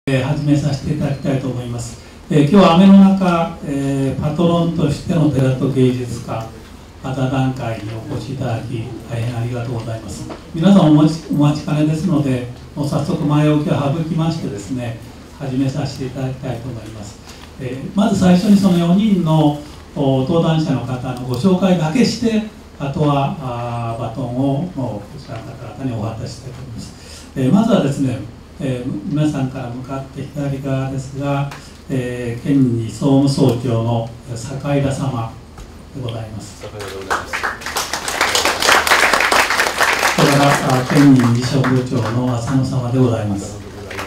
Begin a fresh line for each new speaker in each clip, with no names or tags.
始めさせていただきたいと思います。今日は雨の中、パトロンとしての寺と芸術家座談会にお越しいただき大変ありがとうございます。皆さんお待ちかねですので、もう早速前置きを省きましてですね、始めさせていただきたいと思います。まず最初にその4人の登壇者の方のご紹介だけして、あとはバトンをこちらの方々にお渡ししたいと思います。まずはですね、皆さんから向かって左側ですが、県に総務総長の坂井田様でございます。坂井田でございます。それから県に理事部長の浅野様でございます。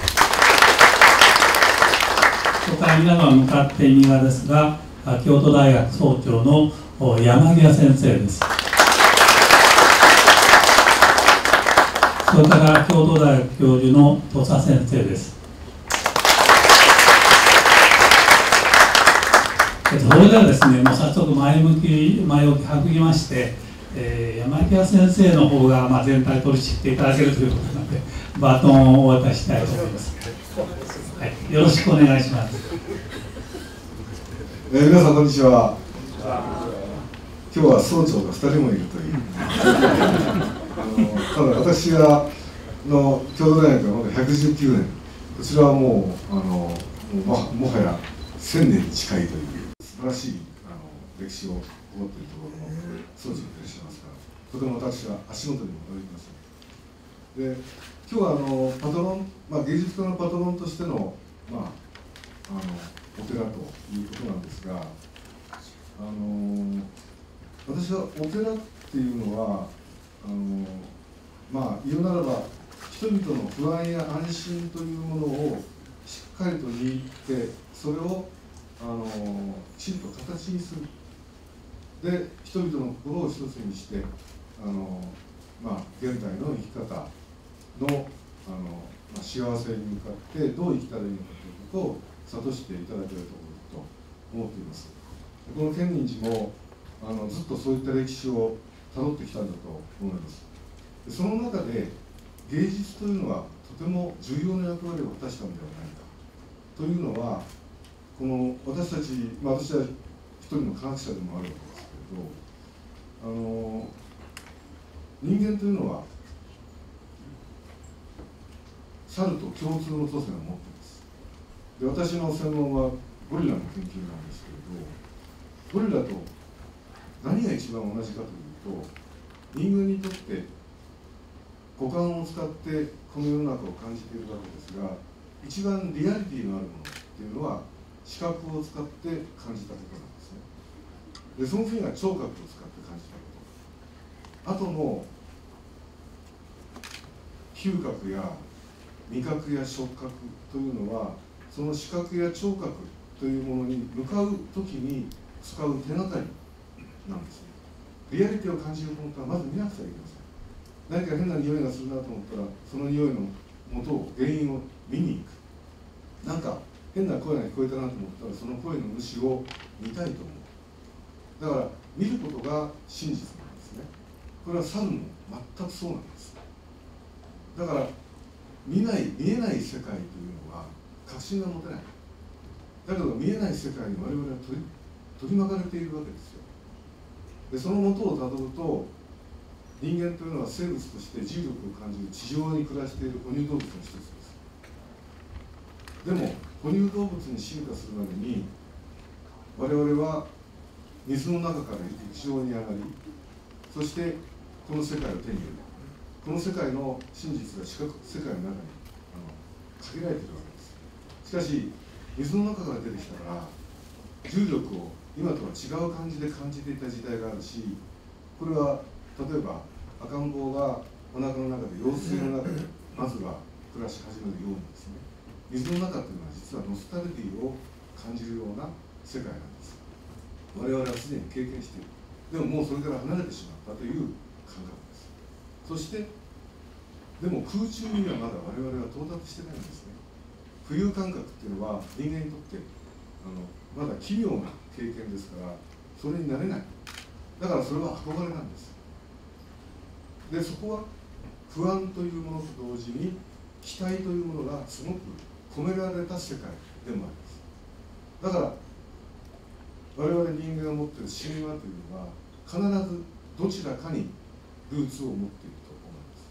それから皆さん向かって右側ですが、京都大学総長の山際先生です。それから京都大学教授の土佐先生です。それではですね、もう早速前置き省きまして、山際先生の方が全体取り仕切っていただけるということなので、バトンをお渡ししたいと思います。はい、よろしくお願いします。
皆さんこんにちは。今日は総長が2人もいるというただ私がの京都大学はまだ119年、こちらはもうもはや1000年に近いという素晴らしい歴史を誇っているところの総長がいらっしゃいますから、とても私は足元にも及びます。で、今日はパトロン、芸術家のパトロンとしての、お寺ということなんですが、私はお寺っていうのは言うならば人々の不安や安心というものをしっかりと握ってそれをきちんと形にする。で人々の心を一つにして現代の生き方の幸せに向かってどう生きたらいいのかということを諭していただけると思っています。この建仁寺もずっとそういった歴史をたどってきたんだと思います。その中で芸術というのはとても重要な役割を果たしたのではないかというのは、この私たち、私は一人の科学者でもあるわけですけれど、人間というのは猿と共通の祖先を持っています。で、私の専門はゴリラの研究なんですけれど、ゴリラと何が一番同じかというと、人間にとって五感を使ってこの世の中を感じているわけですが、一番リアリティのあるものっていうのは視覚を使って感じたことなんですね。でその次が聴覚を使って感じたこと、あとの嗅覚や味覚や触覚というのはその視覚や聴覚というものに向かう時に使う手がかりなんですね。リアリティを感じることはまず見なくちゃいけません。何か変な匂いがするなと思ったらその匂いの元を原因を見に行く。なんか変な声が聞こえたなと思ったらその声の主を見たいと思う。だから見ることが真実なんですね。これは猿も全くそうなんです。だから見えない世界というのは確信が持てない。だけど見えない世界に我々は取り巻かれているわけですよ。でその元をたどると、人間というのは生物として重力を感じる地上に暮らしている哺乳動物の一つです。でも哺乳動物に進化するまでに我々は水の中から陸上に上がり、そしてこの世界を手に入れる。この世界の真実が世界の中に限られているわけです。しかし水の中から出てきたら重力を今とは違う感じで感じていた時代があるし、これは例えば赤ん坊がお腹の中で羊水の中でまずは暮らし始めるようにですね、水の中というのは実はノスタルジーを感じるような世界なんです。我々はすでに経験している。でももうそれから離れてしまったという感覚です。そしてでも空中にはまだ我々は到達してないんですね。浮遊感覚っていうのは人間にとってまだ奇妙な経験ですから、それになれない。だからそれは憧れなんです。でそこは不安というものと同時に期待というものがすごく込められた世界でもあります。だから我々人間が持っている神話というのは必ずどちらかにルーツを持っていると思います。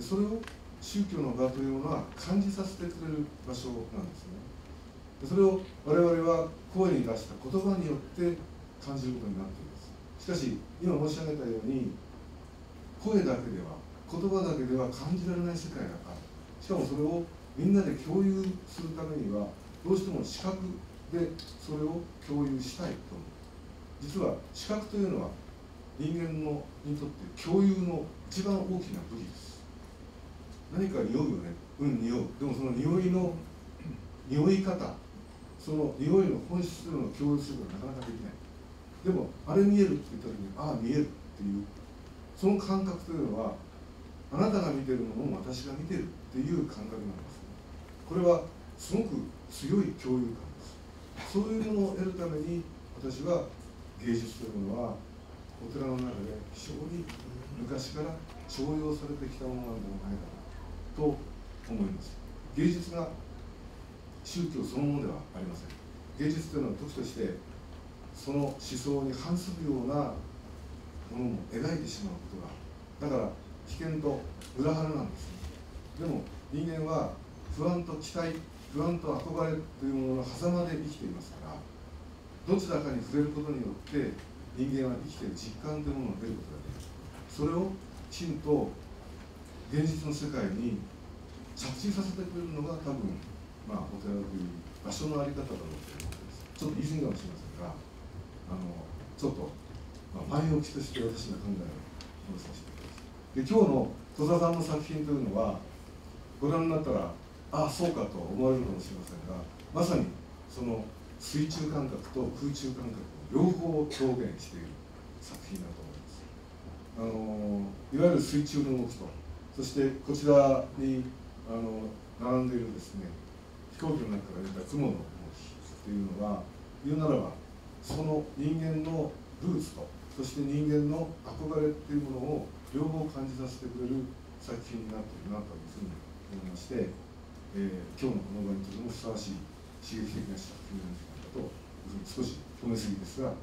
それを宗教の場というものは感じさせてくれる場所なんですね。それを我々は声に出した言葉によって感じることになっています。しかし今申し上げたように声だけでは言葉だけでは感じられない世界がある。しかもそれをみんなで共有するためにはどうしても視覚でそれを共有したいと思う。実は視覚というのは人間のにとって共有の一番大きな武器です。何か匂うよね、匂う。でもその匂いの匂い方、その匂いの本質というのを共有することはなかなかできない。でもあれ見えるって言った時にああ見えるっていうその感覚というのはあなたが見ているものも私が見ているっていう感覚なんですね。これはすごく強い共有感です。そういうものを得るために私は芸術というものはお寺の中で非常に昔から重用されてきたものなんではないかなと思います。芸術が宗教そのものではありません。芸術というのは時としてその思想に反するようなものも描いてしまうことが、だから危険と裏腹なんですね。でも人間は不安と期待、不安と憧れというものの狭間で生きていますから、どちらかに触れることによって人間は生きている実感というものを得ることができる。それをきちんと現実の世界に着地させてくれるのが多分、お寺という場所の在り方だろうと思っています。ちょっと言い過ぎかもしれませんが、ちょっと、前置きとして私の考えを述べさせてください。で、今日の戸田さんの作品というのはご覧になったらああそうかと思われるかもしれませんが、まさにその水中感覚と空中感覚を両方表現している作品だと思います。いわゆる水中の動きと、そしてこちらに並んでいるですね、飛行機の中から出た雲の動きというのは、言うならばその人間のルーツと、そして人間の憧れっていうものを両方感じさせてくれる作品になっているなというふうに思いまして、今日のこの場にとてもふさわしい刺激的な作品なんじゃないかというふうに少し褒めすぎですが、はい。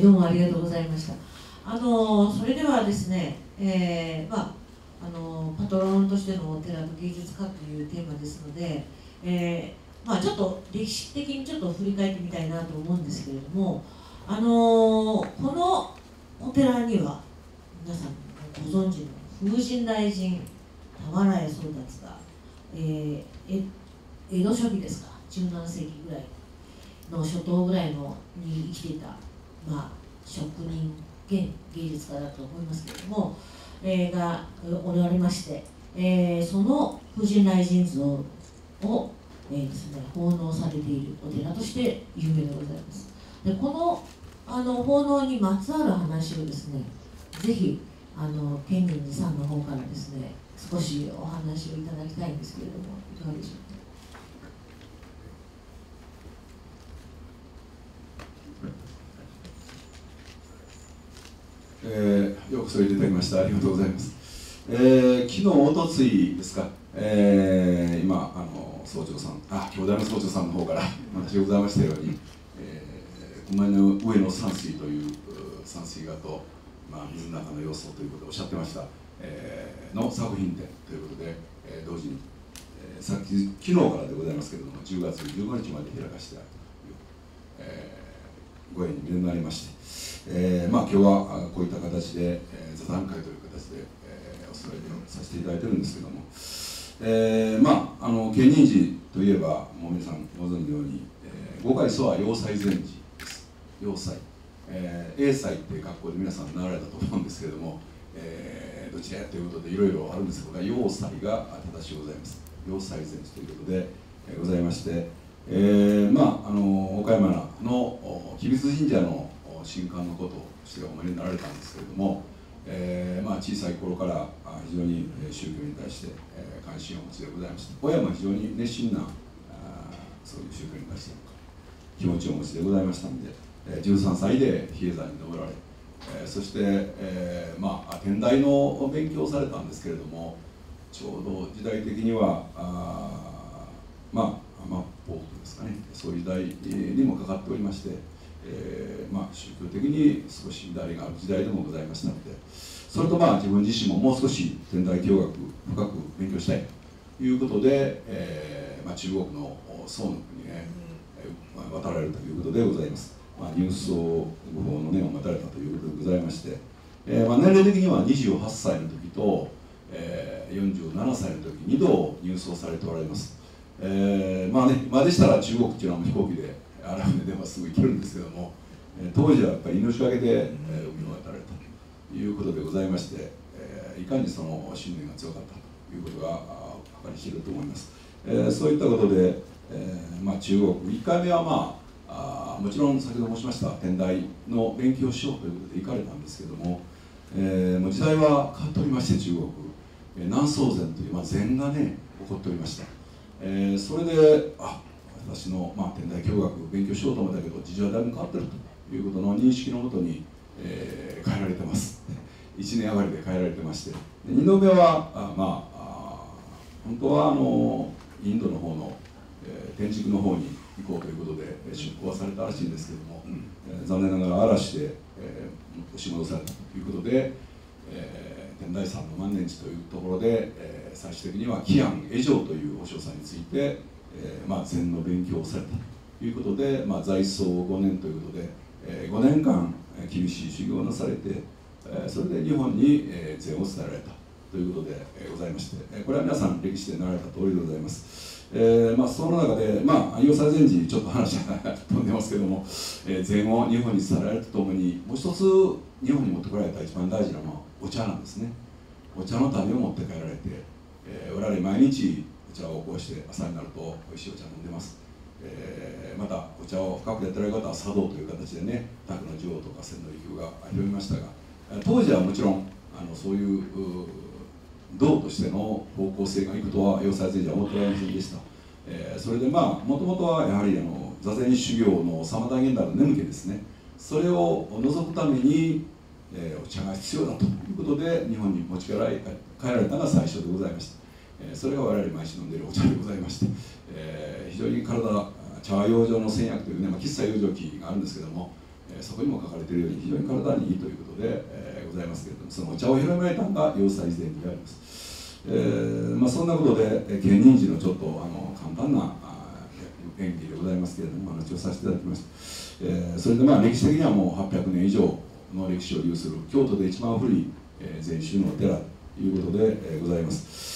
どうもありがとうございました。それではですね、パトロンとしてのお寺と芸術家というテーマですので、ちょっと歴史的にちょっと振り返ってみたいなと思うんですけれども、このお寺には皆さんご存知の風神雷神俵屋宗達が、江戸初期ですか、17世紀ぐらいの初頭ぐらいのに生きていた、職人兼芸術家だと思いますけれども、がおられまして、その風神雷神像を、ですね、奉納されているお寺として有名でございます。でこの奉納にまつわる話をですね、ぜひ建仁寺さんの方からですね、少しお話をいただきたいんですけれども、いかがでしょ
うか。ようこそ入れていただきましてありがとうございます。昨日、おとついですか、今総長さん、兄弟の総長さんの方から話がございましたように、熊の上の山水という山水画と、水の中の様子ということをおっしゃってました、の作品展ということで、同時に、昨日からでございますけれども、10月15日まで開かせてあるという、ご縁になりまして、今日はこういった形で、座談会という形で、お伝えさせていただいてるんですけども、建仁寺といえばもう皆さんご存知のように、五階祖は要塞禅師です。要塞、英才って学校で皆さん習われたと思うんですけれども、どちらということでいろいろあるんですが、要塞が正しいございます。要塞禅師ということで、ございまして、岡山の吉備津神社の神官のことをしてお前になられたんですけれども、小さい頃から非常に宗教に対して、関心をお持ちでございました。親も非常に熱心なそういう宗教に対して気持ちをお持ちでございましたので、13歳で比叡山に登られ、 そして、天台の勉強をされたんですけれども、ちょうど時代的には末法ですかね、そういう時代にもかかっておりまして、宗教的に少し乱れがある時代でもございましたので、それと自分自身ももう少し天台教学深く勉強したいということで、中国の宋の国へ渡られるということでございます。入宋ご法の念を待たれたということでございまして、年齢的には28歳の時と、47歳の時2度入宋されておられます。今でしたら中国っていうのは飛行機で荒船ではすぐ行けるんですけども、当時はやっぱり命がけで、海を渡られたということでございまして、いかにその信念が強かったということが計り知れると思います。そういったことで、中国1回目はもちろん先ほど申しました天台の勉強をしようということで行かれたんですけども、もう時代は変わっておりまして、中国南宋禅という禅がね起こっておりました。それで私の、天台教学勉強しようと思ったけど事情はだいぶ変わってるということの認識のもとに、変えられてます。1年上がりで変えられてまして、2度目は本当はインドの方の、天竺の方に行こうということで出港はされたらしいんですけども、残念ながら嵐で、押し戻されたということで、天台山の万年地というところで、最終的には貴安会浄という和尚さんについて、禅の勉強をされたということで、在僧5年ということで、5年間厳しい修行をなされて、それで日本に禅を伝えられたということでございまして、これは皆さん歴史で習われた通りでございます。その中で、要塞禅師ちょっと話が飛んでますけども、禅を日本に伝えられるとともに、もう一つ日本に持ってこられた一番大事なのはお茶なんですね。お茶の種を持って帰られて、我々毎日お茶をこうして朝になると美味しいお茶飲んでます。またお茶を深くやってられる方は茶道という形でね、卓の女王とか千利休が広めましたが、当時はもちろんそういう道としての方向性がいくとは要塞禅師は思っておられませんでした。それでもともとはやはり座禅修行の妨げになる眠気ですね、それを除くために、お茶が必要だということで日本に持ち帰られたのが最初でございました。それが我々毎日飲んでいるお茶でございまして、非常に茶葉養生の煎薬というね、喫茶養生記があるんですけども、そこにも書かれているように非常に体にいいということで、ございますけれども、そのお茶を広められたのが要塞禅師であります。そんなことで建仁寺のちょっと簡単な演技でございますけれども、話をさせていただきました。それで歴史的にはもう800年以上の歴史を有する京都で一番古い禅宗のお寺ということでございます。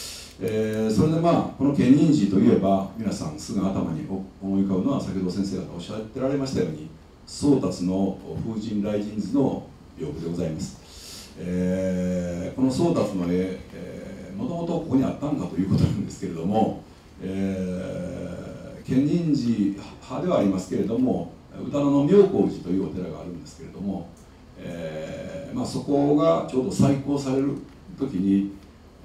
それでこの建仁寺といえば皆さんすぐ頭に思い浮かぶのは先ほど先生方おっしゃってられましたように宗達の風神雷神図の屏風でございます。この宗達の絵、もともとここにあったんかということなんですけれども、建仁寺派ではありますけれども宇多野の妙光寺というお寺があるんですけれども、そこがちょうど再興される時に、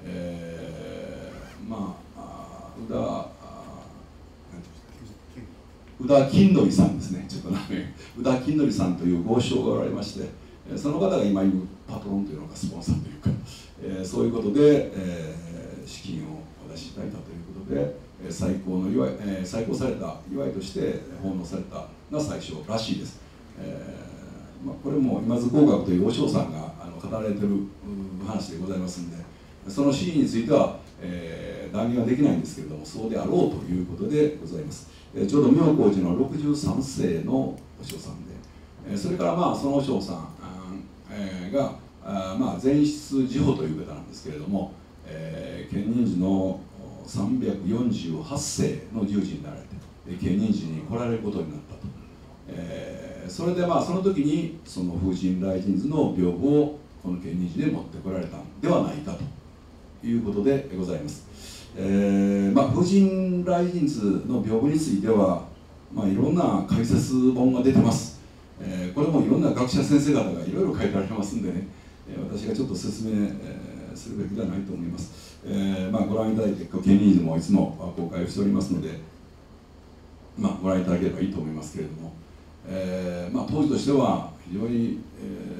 宇田金則さんですね、ちょっと名前宇田金則さんという豪商がおられまして、その方が今言うパトロンというのがスポンサーというか、そういうことで、資金をお出しいただいたということで、再興された祝いとして奉納されたのが最初らしいです。これも今津工学という和尚さんが語られている話でございますので、その真意については、断言はできないんですけれども、そうであろうということでございます。ちょうど妙光寺の63世のお尚さんで、それからそのお尚さんが前室寺法という方なんですけれども、建仁寺の348世の宮司になられて建仁寺に来られることになったと、それでその時にその風神雷神図の屏風をこの建仁寺で持ってこられたんではないかということでございます。風神雷神図の屏風についてはいろんな解説本が出てます。これもいろんな学者先生方がいろいろ書いてありますんでね、私がちょっと説明するべきではないと思います。ご覧いただいて建仁寺もいつも公開をしておりますので、ご覧いただければいいと思いますけれども、当時としては非常に、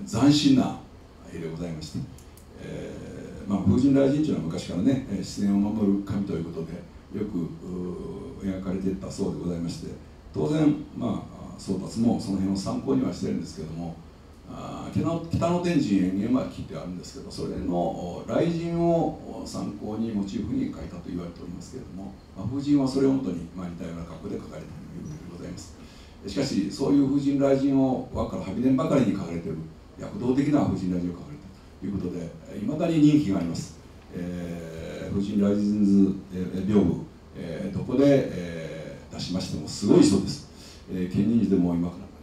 斬新な絵でございまして、風神雷神というのは昔からね、自然を守る神ということでよく描かれていったそうでございまして、当然、宗達もその辺を参考にはしてるんですけども、北野天神円元巻ってあるんですけど、それの雷神を参考にモチーフに描いたと言われておりますけれども、風神はそれをもとに似たような格好で描かれたということでございます。しかしそういう風神雷神を輪からはびれんばかりに描かれている躍動的な風神雷神を描かれたということで、いまだに人気があります。風神雷神図屏風、どこで、出しましてもすごい人です。建仁寺でも今から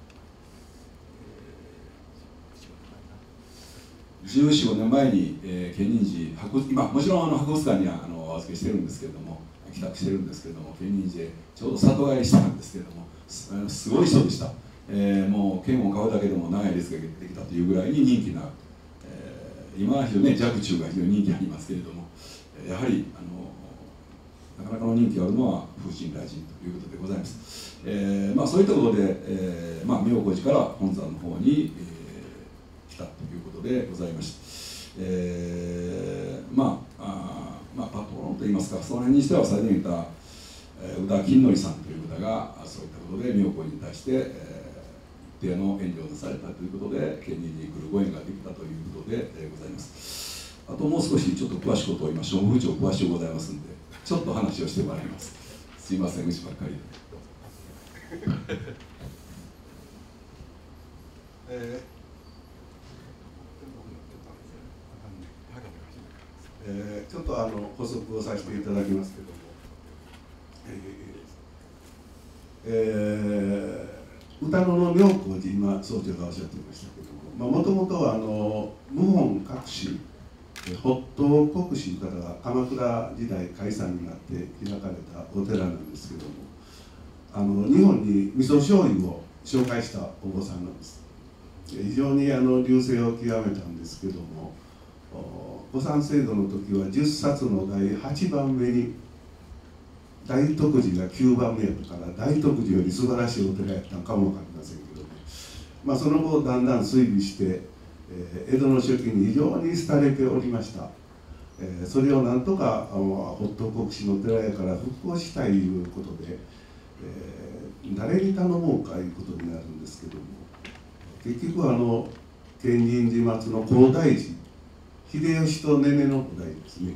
14、15年前に、建仁寺今もちろん博物館にはお預けしてるんですけれども、帰宅してるんですけれども、建仁寺へちょうど里帰りしたんですけれども、すごい人でした。もう剣を買うだけでも長い列ができたというぐらいに人気のある、今は非常に若冲が非常に人気ありますけれども、やはりなかなかの人気があるのは風神雷神ということでございます。そういったことで、妙高寺から本山の方に、来たということでございまして、パトロンといいますか、その辺にしては最初に言った宇田金則さんという方がそういったことで妙高寺に対して、一定の援助をなされたということで建仁寺に来るご縁ができたということで、ございます。あともう少しちょっと詳しいことを今商務部長詳しいございますんでちょっと話をしてまいります。すいません、うちばっかりで。
ちょっと補足をさせていただきますけども、歌野の妙高寺、今総長がおっしゃっていましたけども、もともとは謀反隠し発頭国師からが鎌倉時代開山になって開かれたお寺なんですけども、日本に味噌醤油を紹介したお坊さんなんです。非常に隆盛を極めたんですけども、御三聖堂の時は10冊の第8番目に大徳寺が9番目やったから大徳寺より素晴らしいお寺やったのかも分かりませんけどね、その後だんだん衰微して、江戸の初期に非常に廃れておりました。それをなんとか発頭国師の寺やから復興したいいうことで、誰に頼もうかいうことになるんですけども、結局建仁寺松の高大寺秀吉とねねの五代ですね、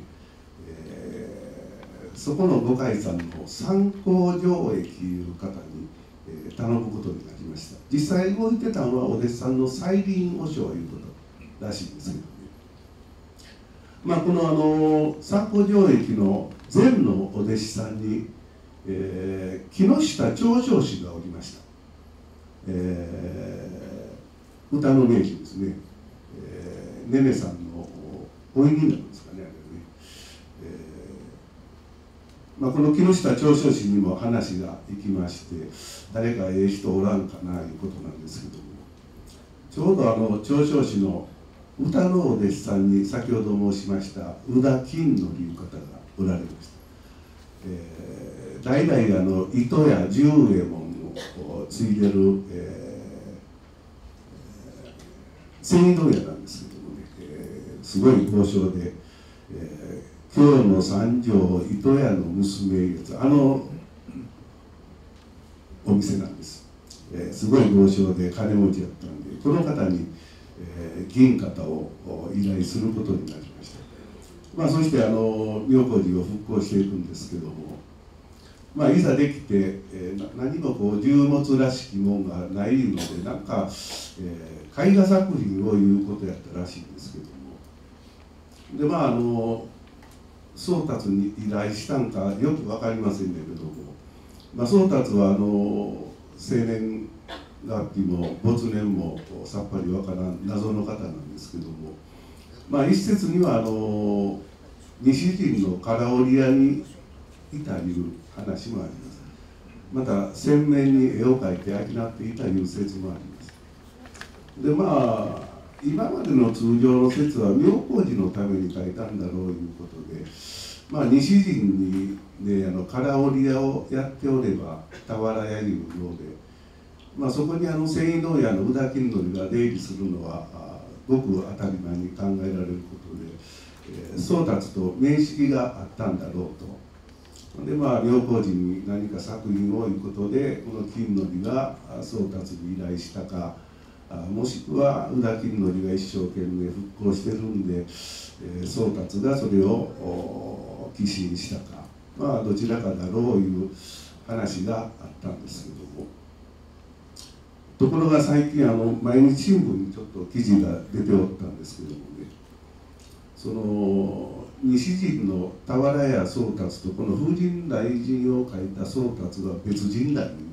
そこの五海さんの三光城駅いう方に、頼むことになりました。実際動いてたのはお弟子さんの西林和尚いうことらしいんですけどね、この三光城駅の前のお弟子さんに、木下長生氏がおりました。歌の名人ですね、ねねさんのおいになるんですかね、あれね。この木下長生氏にも話が行きまして、誰かええ人おらんかないうことなんですけども、ちょうど長生氏の歌のお弟子さんに先ほど申しました宇田金則いう方がおられました。代々糸や十右衛門を継いでる、繊維問屋なんですけどもね、すごい豪商で、京の三条糸屋の娘お店なんです。すごい豪商で金持ちだったんで、この方に、銀型を依頼することになりました。そして妙高寺を復興していくんですけども、いざできて、何も重物らしきもんがないので、なんか、絵画作品を言うことやったらしいんですけども、で宗達に依頼したんかよく分かりませんけれども、宗達は生年月日も没年もさっぱり分からん謎の方なんですけども、一説には西陣の唐織屋にいたいう話もあります。また洗面に絵を描いて商っていたいう説もあります。で今までの通常の説は妙高寺のために描いたんだろういうことで、西陣に、唐織屋をやっておれば俵屋いうようで、
そこに繊維問屋の宇田金則が出入りするのはごく当たり前に考えられることで、宗達と面識があったんだろうと。で良好人に何か作品をいうことでこの金則が宗達に依頼したか、もしくは宇田金則が一生懸命復興してるんで宗達がそれを寄進したか、どちらかだろういう話があったんですけども、ところが最近毎日新聞にちょっと記事が出ておったんですけどもね、その西陣の俵屋宗達とこの風神雷神を書いた宗達は別人だという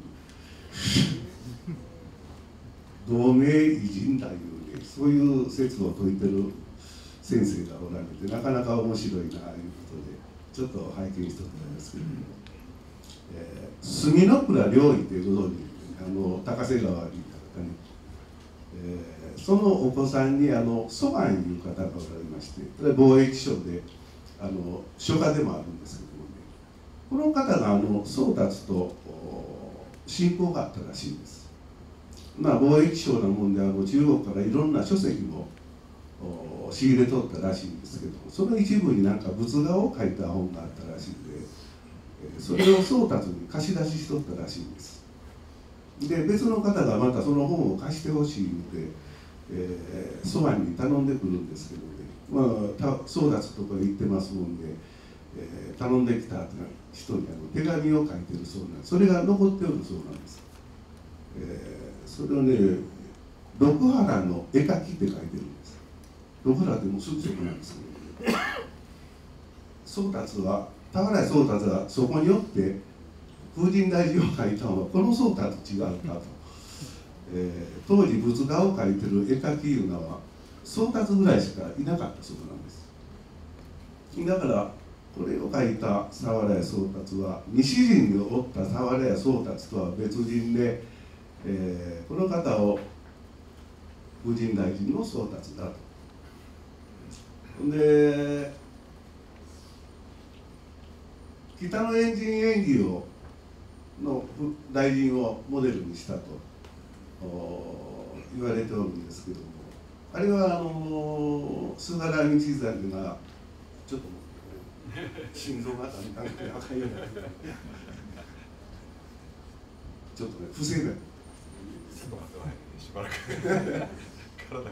同名異人だいうね、そういう説を説いてる先生がおられて、なかなか面白いなということでちょっと拝見しておったんですけども、墨の倉良医ってご存知、高瀬川にいた方ね、そのお子さんに蘇庵いう方がおられまして、これ貿易商で書家でもあるんですけどもね、この方が宗達と親交があったらしいんです。貿易商なもんで中国からいろんな書籍も仕入れとったらしいんですけど、その一部になんか仏画を書いた本があったらしいんで、それを宗達に貸し出ししとったらしいんです。で別の方がまたその本を貸してほしいので、蘇庵に頼んでくるんですけどね、宗達とか行ってますもんで、頼んできた人に手紙を書いてるそうなんです。それが残っておるそうなんです。それをね「六原の絵描き」って書いてるんです。六原ってもうすぐそこなんですけど、ね、宗達は俵屋宗達はそこによって風神雷神を描いたのはこの宗達と違うかと、当時仏画を描いてる絵描きいうのは宗達ぐらいしかいなかったそうなんです。だからこれを描いた俵屋宗達は西陣におった俵屋宗達とは別人で、この方を風神雷神の宗達だと。で北のエンジン演技の雷神をモデルにしたと言われておるんですけども、あれは菅原道真がちょっと心臓がだんだん赤いようになってちょっとね不正だよ。ちょっと待ってしばらく体が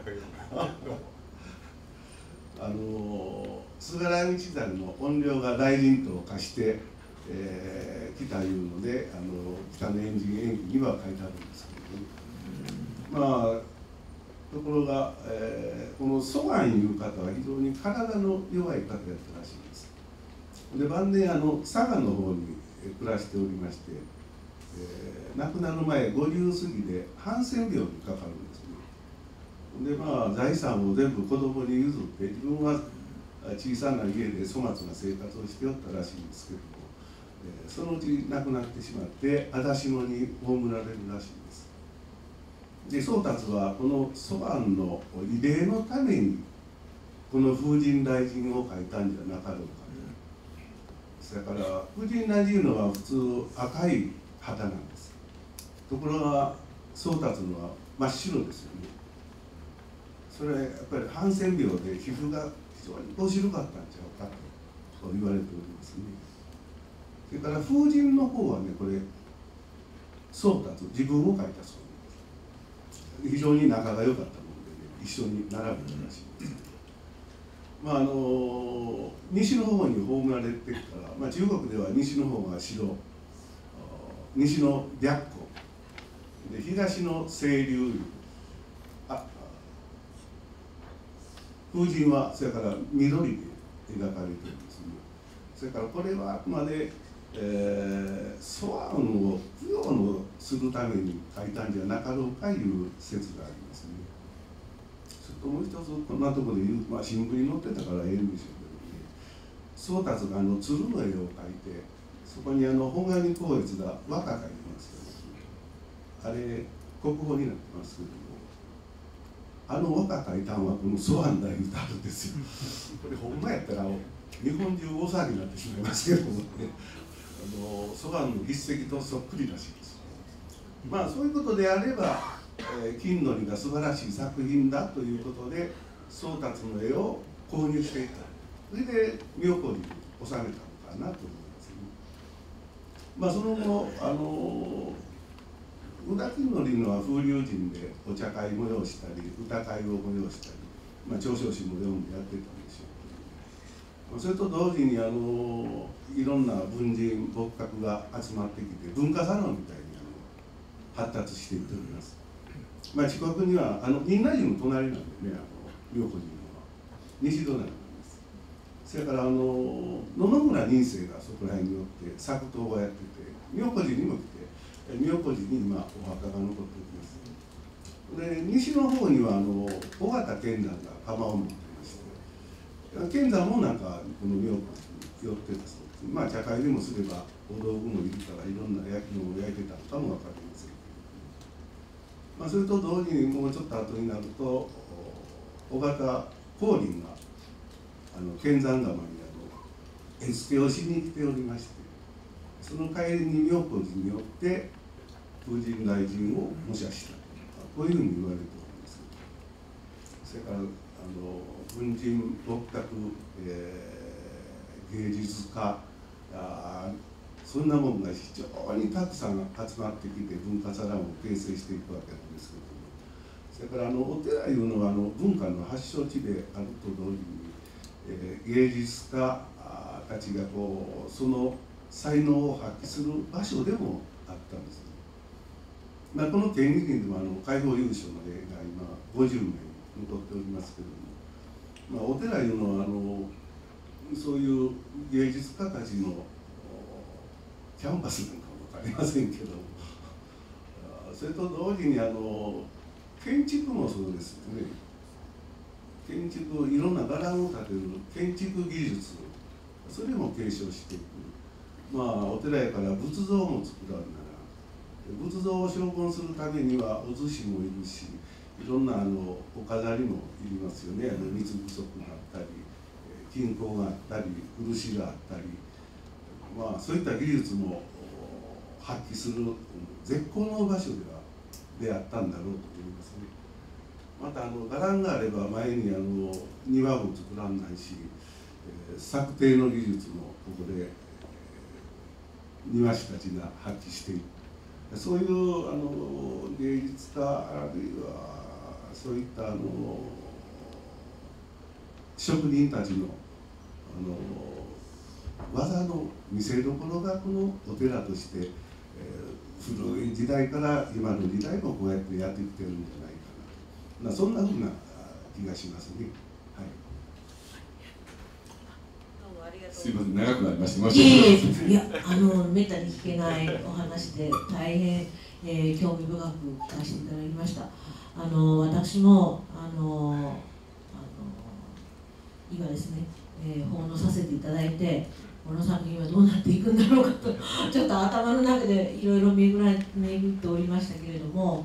菅原道真の怨霊が雷神と化して来たいうので北のエンジン演技には書いてあるんですけどね、ところが、この蘇庵いう方は非常に体の弱い方やったらしいんです。で晩年佐賀の方に暮らしておりまして、亡くなる前50過ぎでハンセン病にかかるんですね。で財産を全部子供に譲って自分は小さな家で粗末な生活をしておったらしいんですけども、そのうち亡くなってしまって足立野に葬られるらしいんです。で宗達はこの蘇庵の慰霊のためにこの風神雷神を描いたんじゃなかろうか。それから風神雷神のは普通赤い旗なんです。ところが宗達のは真っ白ですよね。それはやっぱりハンセン病で皮膚が非常にお白かったんちゃうかと言われておりますね。それから風神の方はね、これ宗達自分を描いたそうなんです。非常に仲が良かったものでね、一緒に並べたらしいんです。西の方に葬られてから、中国では西の方が白、西の白虎で東の清流、風神はそれから緑で描かれているんですね。それからこれはあくまで蘇庵を供養のするために書いたんじゃなかろうかいう説がありますね。それともう一つこんなところで言う、新聞に載ってたからええんでしょうけどね、宗達が鶴の絵を描いてそこに本願光悦が和歌書いてますけど、ね、あれ国宝になってますけども、和歌書いたんはこの蘇庵だいう歌あるんですよ。これほんまやったら日本中大騒ぎになってしまいますけどもね、蘇庵の筆跡とそっくりらしいです。 まあそういうことであれば、金のりが素晴らしい作品だということで宗達の絵を購入していた。それで妙高寺に収めたのかなと思いますね。まあその後宇田金のりのは風流人でお茶会催したり歌会を催したり、まあ、長生詩も読んでやってたんでしょうけど、それと同時にいろんな文人仏閣が集まってきて文化サロンみたいに発達していっております。まあ、近くには仁和寺の隣なんでね、妙高寺のは西隣なんです。それから野々村仁清がそこら辺によって作刀をやってて、妙高寺にも来て妙高寺に今お墓が残っております。で西の方には尾形乾山が窯を持ってまして、乾山もなんかこの妙高寺に寄ってたそうです。まあ茶会でもすればお道具もいるからいろんな焼き物を焼いてたのかも分かりませんけど、まあ、それと同時にもうちょっと後になると尾形光琳が乾山窯に絵付けをしに来ておりまして、その帰りに妙高寺によって風神大臣を模写した、こういうふうに言われております。それから文人仏閣、芸術家そんなものが非常にたくさん集まってきて文化サロンを形成していくわけなんですけども、それからお寺いうのは文化の発祥地であると同時に、芸術家たちがその才能を発揮する場所でもあったんです。まあ、この県議院でも解放優勝の例が今50名残っておりますけれども、まあ、お寺いうのはそういう芸術家たちのキャンパスなんかも分かりませんけど、それと同時に建築もそうですよね。建築いろんな伽藍を建てる建築技術、それも継承していく。まあお寺やから仏像も作らんなら、仏像を証言するためにはお寿司もいるし、いろんなお飾りもいりますよね。水不足があったり金鉱があったり漆があったり、まあそういった技術も発揮する絶好の場所であったんだろうと思いますね。また伽藍があれば前に庭も作らんないし、作庭の技術もここで庭師たちが発揮している。そういう芸術家あるいはそういった職人たちの技の見せどころがこのお寺として、古い時代から今の時代もこうやってやってきてるんじゃないかな、そんなふうな気がしますね。はい。
すいません、長くなりまして申し訳ないです。
いや、めったに聞けないお話で大変、興味深く聞かせていただきました。私も今ですね、奉納させていただいて、この作品はどうなっていくんだろうかとちょっと頭の中でいろいろ巡っておりましたけれども、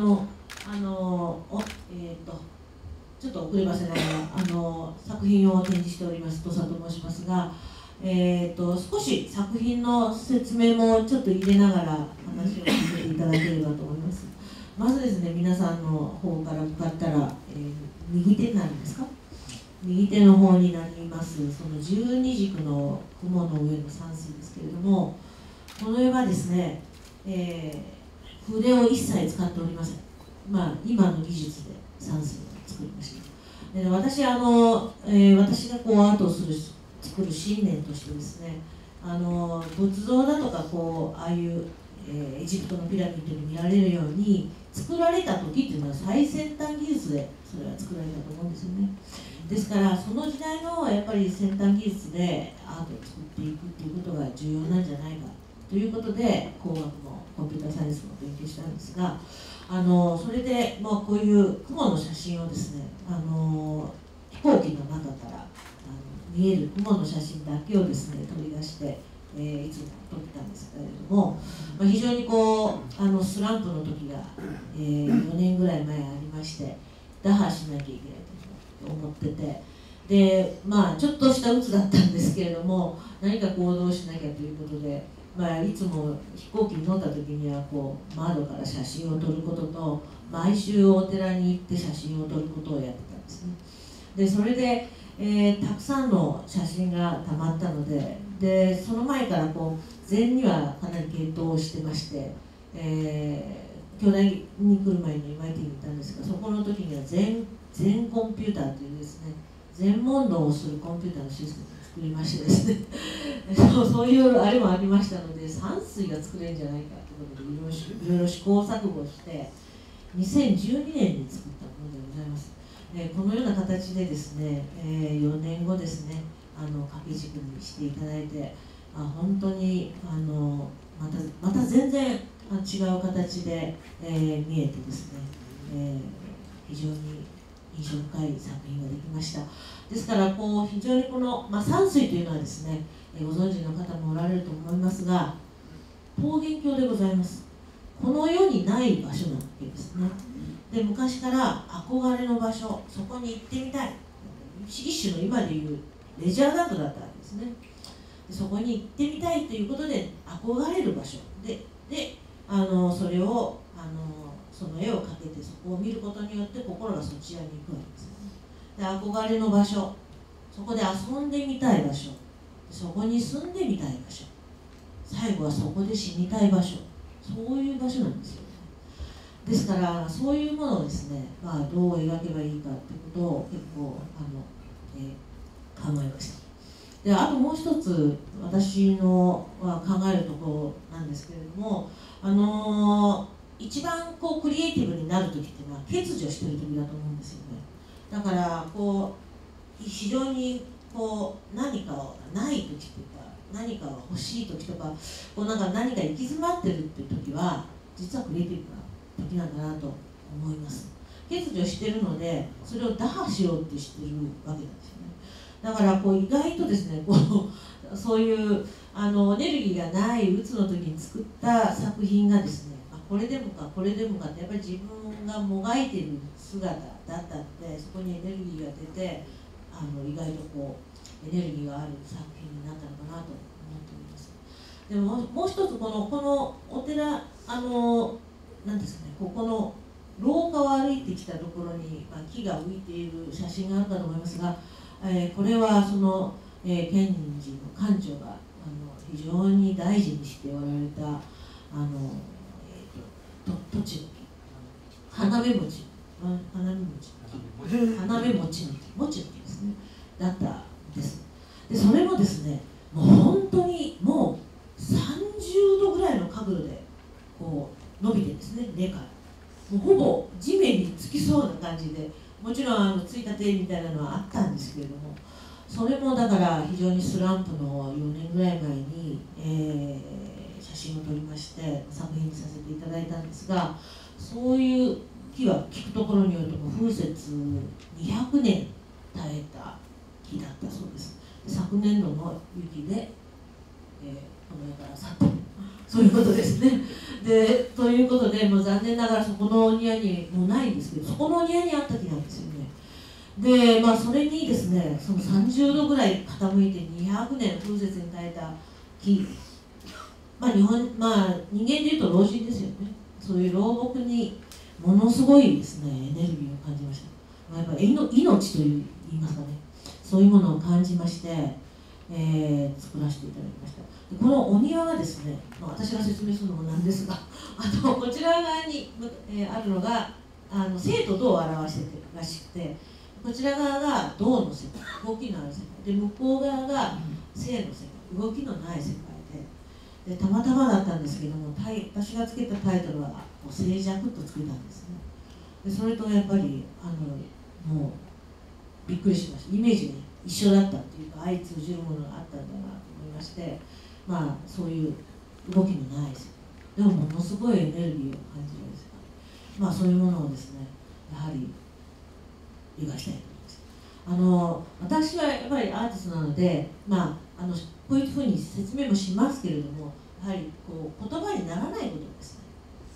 ちょっと遅ればせながら作品を展示しております土佐と申しますが、少し作品の説明もちょっと入れながら話をさせていただければと思います。まずですね、皆さんの方から向かったら、右手になるんですか、右手の方になりますその12軸の雲の上の山水ですけれども、この絵はですね、筆を一切使っておりません。まあ今の技術で山水を作りました。で私がこうアートを作る信念としてですね、仏像だとかああいうエジプトのピラミッドに見られるように作られた時っていうのは最先端技術でそれは作られたと思うんですよね。ですからその時代のやっぱり先端技術でアートを作っていくっていうことが重要なんじゃないかということで工学もコンピューターサイエンスも勉強したんですが、それで、こういう雲の写真をですね、飛行機の中から見える雲の写真だけをですね取り出して、いつも撮ってたんですけれども、非常にスランプの時が、4年ぐらい前ありまして、打破しなきゃいけないと思ってて、でちょっとした鬱だったんですけれども、何か行動しなきゃということで、 いつも飛行機に乗った時にはこう窓から写真を撮ることと、毎週お寺に行って写真を撮ることをやってたんですね。でそれで、たくさんの写真がたまったので、その前からこう禅にはかなり傾倒してまして、京大に来る前に MIT に行ったんですが、そこの時には禅コンピューターというですね、禅問答をするコンピューターのシステムを作りましてですねそういうあれもありましたので、山水が作れるんじゃないかということでいろいろ試行錯誤して2012年に作ったものでございます。このような形でですね、4年後ですね、掛け軸にしていただいて、本当にまた全然違う形で、見えてですね、非常に印象深い作品ができました。ですからこう非常にこの、山水というのはですね、ご存知の方もおられると思いますが、桃源郷でございます。この世にない場所なわけですね。で昔から憧れの場所、そこに行ってみたい、一種の今でいうレジャーランドだったわけですね。でそこに行ってみたいということで憧れる場所でそれをその絵を描けてそこを見ることによって心がそちらに行くわけですよね。で憧れの場所、そこで遊んでみたい場所、そこに住んでみたい場所、最後はそこで死にたい場所、そういう場所なんですよね。ですからそういうものをですね、どう描けばいいかということを結構考えました。であともう一つ私の考えるところなんですけれども、一番こうクリエイティブになる時っていうのは欠如してる時だと思うんですよね。だからこう非常にこう何かがない時とか何かが欲しい時とか、こう何か行き詰まってるっていう時は実はクリエイティブな時なんだなと思います。欠如してるのでそれを打破しようってしてるわけなんですよね。だからこう意外とですね、そういうエネルギーがない鬱の時に作った作品がですね、これでもかこれでもかってやっぱり自分がもがいている姿だったので、そこにエネルギーが出て意外とこうエネルギーがある作品になったのかなと思っております。でももう一つこのお寺なんですかね、ここの廊下を歩いてきたところに、木が浮いている写真があるかと思いますが、これはその、建仁寺の館長が非常に大事にしておられた土地の木、花芽餅の木ですね、だったんです。でそれもですね、もう本当にもう30度ぐらいの角度でこう伸びてですね、根からもうほぼ地面につきそうな感じで、もちろんついたてみたいなのはあったんですけれども、それもだから非常にスランプの4年ぐらい前に、写真を撮りまして作品にさせていただいたんですが、そういう木は聞くところによると風雪200年耐えた木だったそうです。で昨年度の雪で、この世から去った、そういうことですね。でということで、もう残念ながらそこのお庭にもうないんですけど、そこのお庭にあった木なんですよね。でそれにですね、その30度ぐらい傾いて200年風雪に耐えた木、人間でいうと老人ですよね。そういう老木にものすごいですねエネルギーを感じました。やっぱり命と言いますかね、そういうものを感じまして、作らせていただきました。でこのお庭がですね、私が説明するのもなんですが、こちら側に、あるのが生と動を表しててらしくて、こちら側が動の世界、動きのある世界で、向こう側が生の世界、動きのない世界で、たまたまだったんですけども、私がつけたタイトルは「静寂」とつけたんですね。でそれとやっぱりもうびっくりしました。イメージが一緒だったっていうか、相通じるものがあったんだなと思いまして、そういう動きのない世界でもものすごいエネルギーを感じる世界、そういうものをですね、やはり描きたいと思います。私はやっぱりアーティストなので、こういうふうに説明もしますけれども、やはりこう言葉にならないことをですね、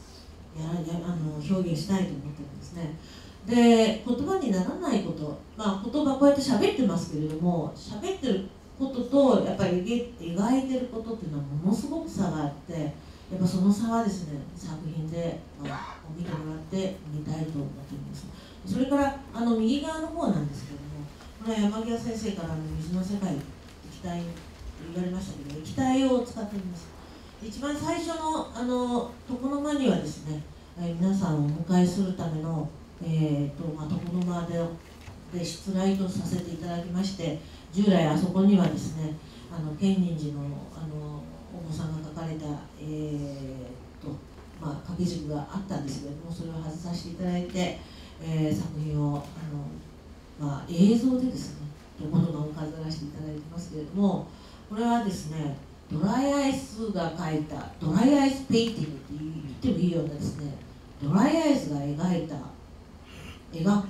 表現したいと思ってるんですね。で言葉にならないこと、言葉こうやって喋ってますけれども、喋ってることとやっぱり描いてることっていうのはものすごく差があって、やっぱその差はですね作品で、見てもらってみたいと思っています。それから右側の方なんですけれども、これは山際先生から水の世界液体と言われましたけど、液体を使っています。一番最初の床の間にはですね、皆さんをお迎えするための床の間でしつらいとさせていただきまして、従来あそこにはですね建仁寺のお坊さんが書かれた掛け軸があったんですけれども、それを外させていただいて、作品を映像でですね床の間を飾らせていただいてますけれども、これはですねドライアイスが描いたドライアイスペインティングって言ってもいいようなですね、ドライアイスが描く、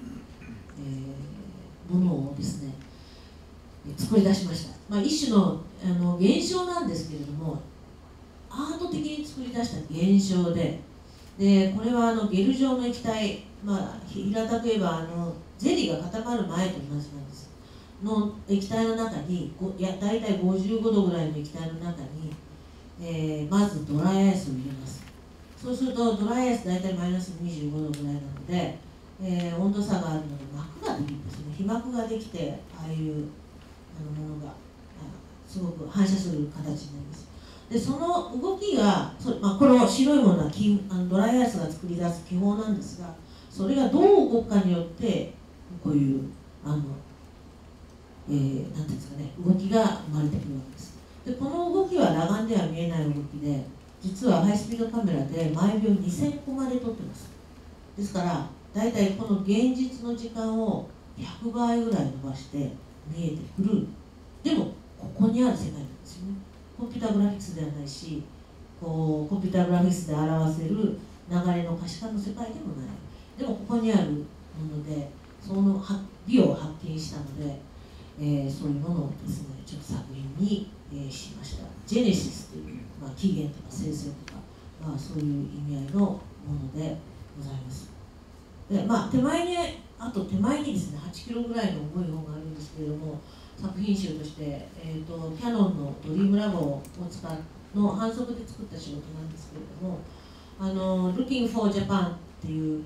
ものをですね作り出しました。一種の現象なんですけれども、アート的に作り出した現象で、これはゲル状の液体、平たく言えばゼリーが固まる前と同じなんですの液体の中に大体55度ぐらいの液体の中に、まずドライアイスを入れます。そうするとドライアイス大体マイナス25度ぐらいなので、温度差があるので膜ができるんですね。皮膜ができて、ああいうものがすごく反射する形になります。でその動きがこの白いものはドライアイスが作り出す気泡なんですが、それがどう動くかによってこういうなんていうんですかね、動きが生まれてくるわけです。でこの動きは裸眼では見えない動きで、実はハイスピードカメラで毎秒2000個まで撮ってます。ですから大体この現実の時間を100倍ぐらい伸ばして見えてくる。でもここにある世界なんですよね。コンピューターグラフィックスではないし、コンピューターグラフィックスで表せる流れの可視化の世界でもない。でもここにあるもので、その美を発見したので、そういうものをですねちょっと作品に、しました。ジェネシスという、起源とか生成とか、そういう意味合いのものでございます。で手前にですね8キロぐらいの重い本があるんですけれども、作品集として、キャノンのドリームラボを使の反則で作った仕事なんですけれども、Looking for Japan っていう、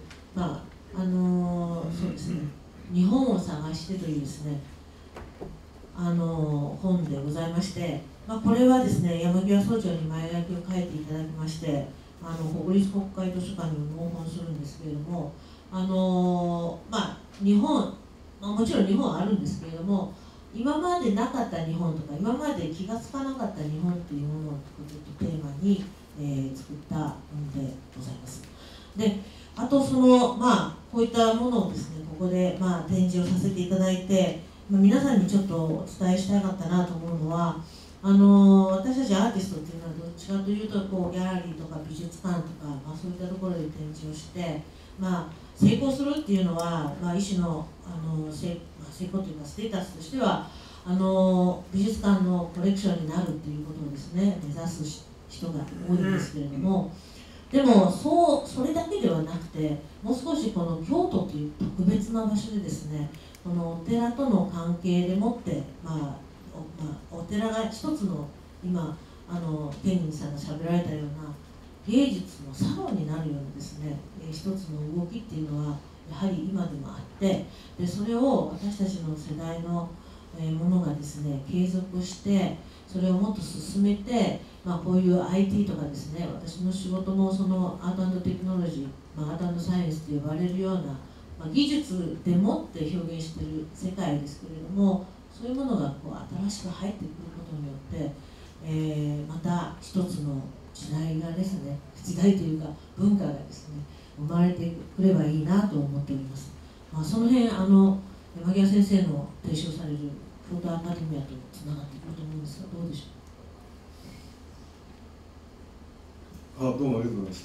そうですね、日本を探してというですね、本でございまして、これはですね、山際総長に前書きを書いていただきまして、国立国会図書館に納本するんですけれども、日本、もちろん日本はあるんですけれども、今までなかった日本とか、今まで気がつかなかった日本というものをテーマに、作ったものでございます。で、あとこういったものをですね、ここで展示をさせていただいて、皆さんにちょっとお伝えしたかったなと思うのは、私たちアーティストっていうのはどっちかというとギャラリーとか美術館とか、そういったところで展示をして、成功するっていうのは、一種の成功というかステータスとしては美術館のコレクションになるっていうことをですね目指す人が多いんですけれども、でもそれだけではなくて、もう少しこの京都という特別な場所でですね、このお寺との関係でもって、お寺が一つの今天人さんがしゃべられたような芸術のサロンになるようなですね、一つの動きっていうのはやはり今でもあって、でそれを私たちの世代のものがですね継続して、それをもっと進めて、こういう IT とかですね、私の仕事もそのアート&テクノロジー、アート&サイエンスと呼ばれるような、技術でもって表現している世界ですけれども、そういうものが新しく入ってくることによって、また一つの時代がですね、時代というか文化がですね生まれてくればいいなと思っております。その辺山際先生の提唱されるフォトアカデミアとつながっていくと思うんですが、どうでしょう。
どうもありがとうございました。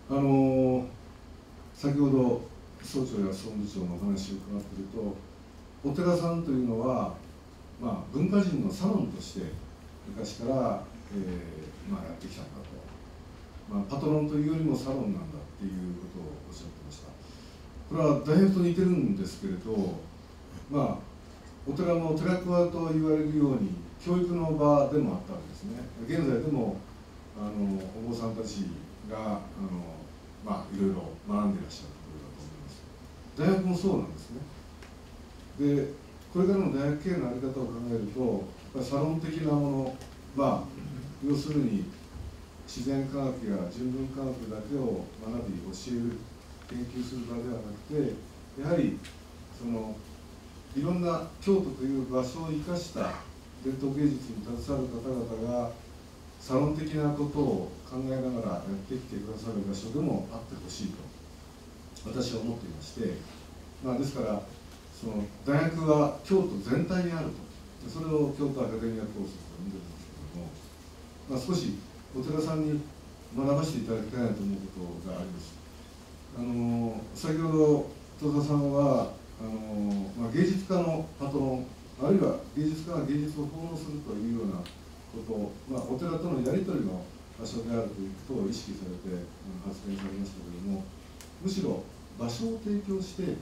先ほど総長や総務長のお話を伺っていると、お寺さんというのは、文化人のサロンとして昔から、やってきたんだと、パトロンというよりもサロンなんだっていうことをおっしゃってました。これは大学と似てるんですけれど、 お寺も寺子屋と言われるように教育の場でもあったわけですね。現在でもお坊さんたちがいろいろ学んでいらっしゃるところだと思います。大学もそうなんですね。でこれからの大学経営の在り方を考えるとサロン的なもの要するに自然科学や人文科学だけを学び教える研究する場ではなくて、やはりいろんな京都という場所を生かした伝統芸術に携わる方々がサロン的なことを考えながらやってきてくださる場所でもあってほしいと私は思っていまして、ですから大学は京都全体にあると、それを京都アカデミアコースと呼んでるんですけども、少しお寺さんに学ばせていただきたいなと思うことがあります。先ほど戸田さんは芸術家のパトロン、あるいは芸術家が芸術を奉納するというようなことを、お寺とのやり取りの場所であるということを意識されて発言されましたけれども、むしろ場所を提供して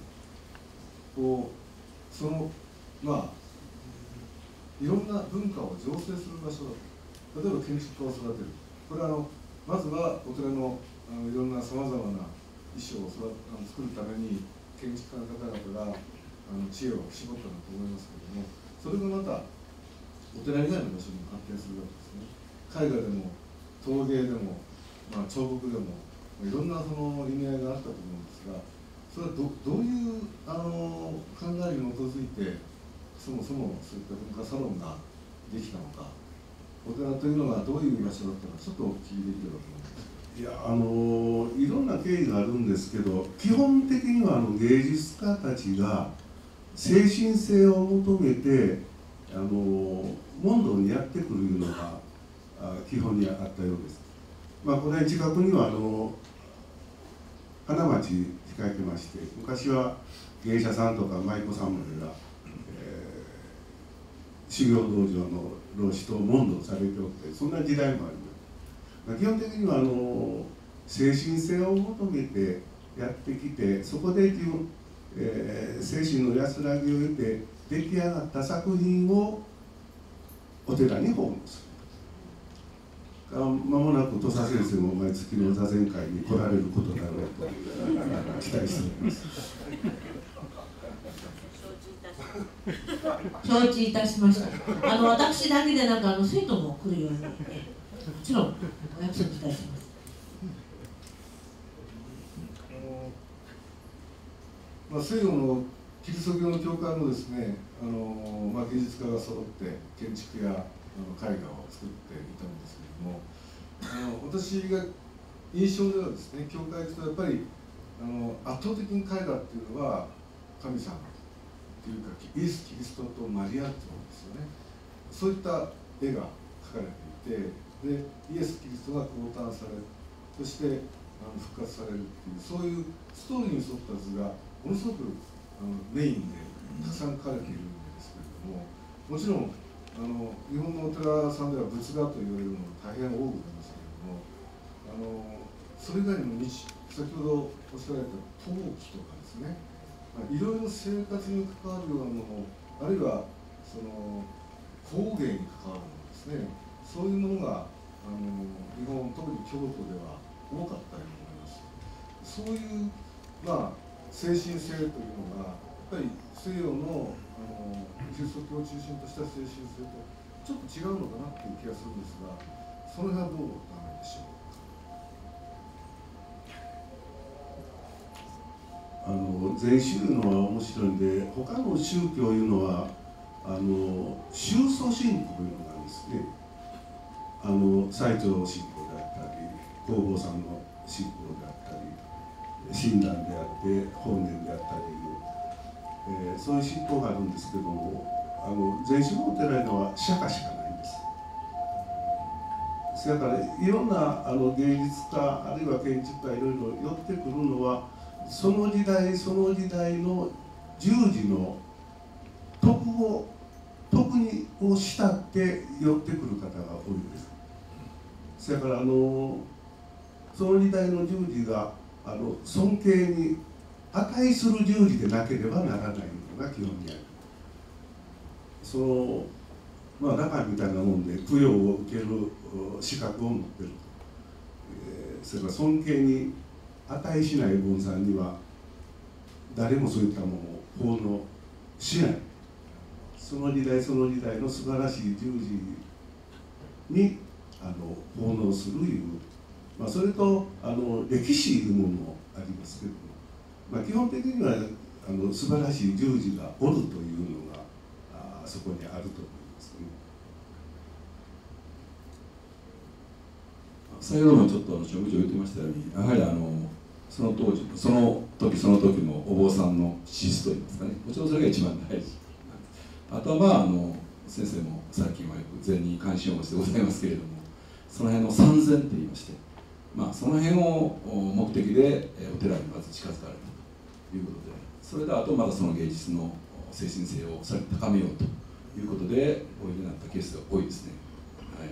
いろんな文化を醸成する場所だと。例えば建築家を育てる、これはまずはお寺のいろんなさまざまな衣装を作るために建築家の方々が知恵を絞ったんだと思いますけれども、それがまたお寺以外の場所にも発展するわけですね。絵画でも陶芸でも、彫刻でもいろんな意味合いがあったと思うんですが、それはどういう考えに基づいてそもそもそういった文化サロンができたのか、お寺というのがどういう場所だったのか、ちょっとお聞きできればと思います。
いや、いろんな経緯があるんですけど、基本的には芸術家たちが精神性を求めて問答にやってくるのが基本にあったようです。これ近くには花町控えてまして、昔は芸者さんとか舞妓さんまでが、修行道場の老師と問答されておって、そんな時代もあります。基本的には精神性を求めてやってきて、そこで精神の安らぎを得て出来上がった作品をお寺に奉納する。間もなく土佐先生も毎月の座禅会に来られることだろうと期待しております。
承知いたしました。私だけでなく生徒も来るように、もちろんお約束いたします。
西洋のキリスト教の教会もですね、芸術家が揃って建築や絵画を作っていたんですけれども、私が印象ではですね、教会とやっぱり圧倒的に絵画っていうのは神様というかイエス・キリストとマリアっていうんですよね。そういった絵が描かれていて、でイエス・キリストが降誕され、そして復活されるっていう、そういうストーリーに沿った図がものすごくメインでたくさん描かれているんですけれども、もちろん日本のお寺さんでは仏画と言われるものが大変多くありますけれども、それ以外にも先ほどおっしゃられた陶器とかですね、いろいろ生活に関わるようなもの、あるいは工芸に関わるものですね、そういうものが日本、特に京都では多かったように思います。そういう精神性というのがやっぱり西洋のキリスト教を中心とした精神性とちょっと違うのかなっていう気がするんですが、その辺はどうお考えでしょ
う。禅宗いうのは面白いんで、他の宗教いうのは宗祖信仰いうのがあるんですね。最澄信仰であったり、弘法さんの信仰であったり、親鸞であって法然であったりいう、そういう信仰があるんですけども、禅宗のお寺いうのは釈迦しかないんです。それからいろんな芸術家あるいは建築家いろいろ寄ってくるのは、その時代その時代の従事の徳を慕って寄ってくる方が多いです。それからその時代の従事が尊敬に値する従事でなければならないのが基本にある。 その、まあ、中みたいなもんで供養を受ける資格を持っている、それから尊敬に値しない凡さんには誰もそういったものを奉納しない、その時代その時代の素晴らしい従事に奉納するいう、まあ、それと歴史いうものもありますけども、まあ、基本的には素晴らしい従事がおるというのがそこにあると思いますね。
先ほどもちょっと職長言ってましたように、やはりその当時その時のお坊さんの資質といいますかね、もちろんそれが一番大事。あとは先生も最近はよく禅に関心を持ちでございますけれども、その辺の三禅って言いまして、まあ、その辺を目的でお寺にまず近づかれたということで、それであとまたその芸術の精神性をさらに高めようということでおいでになったケースが多いですね。はい、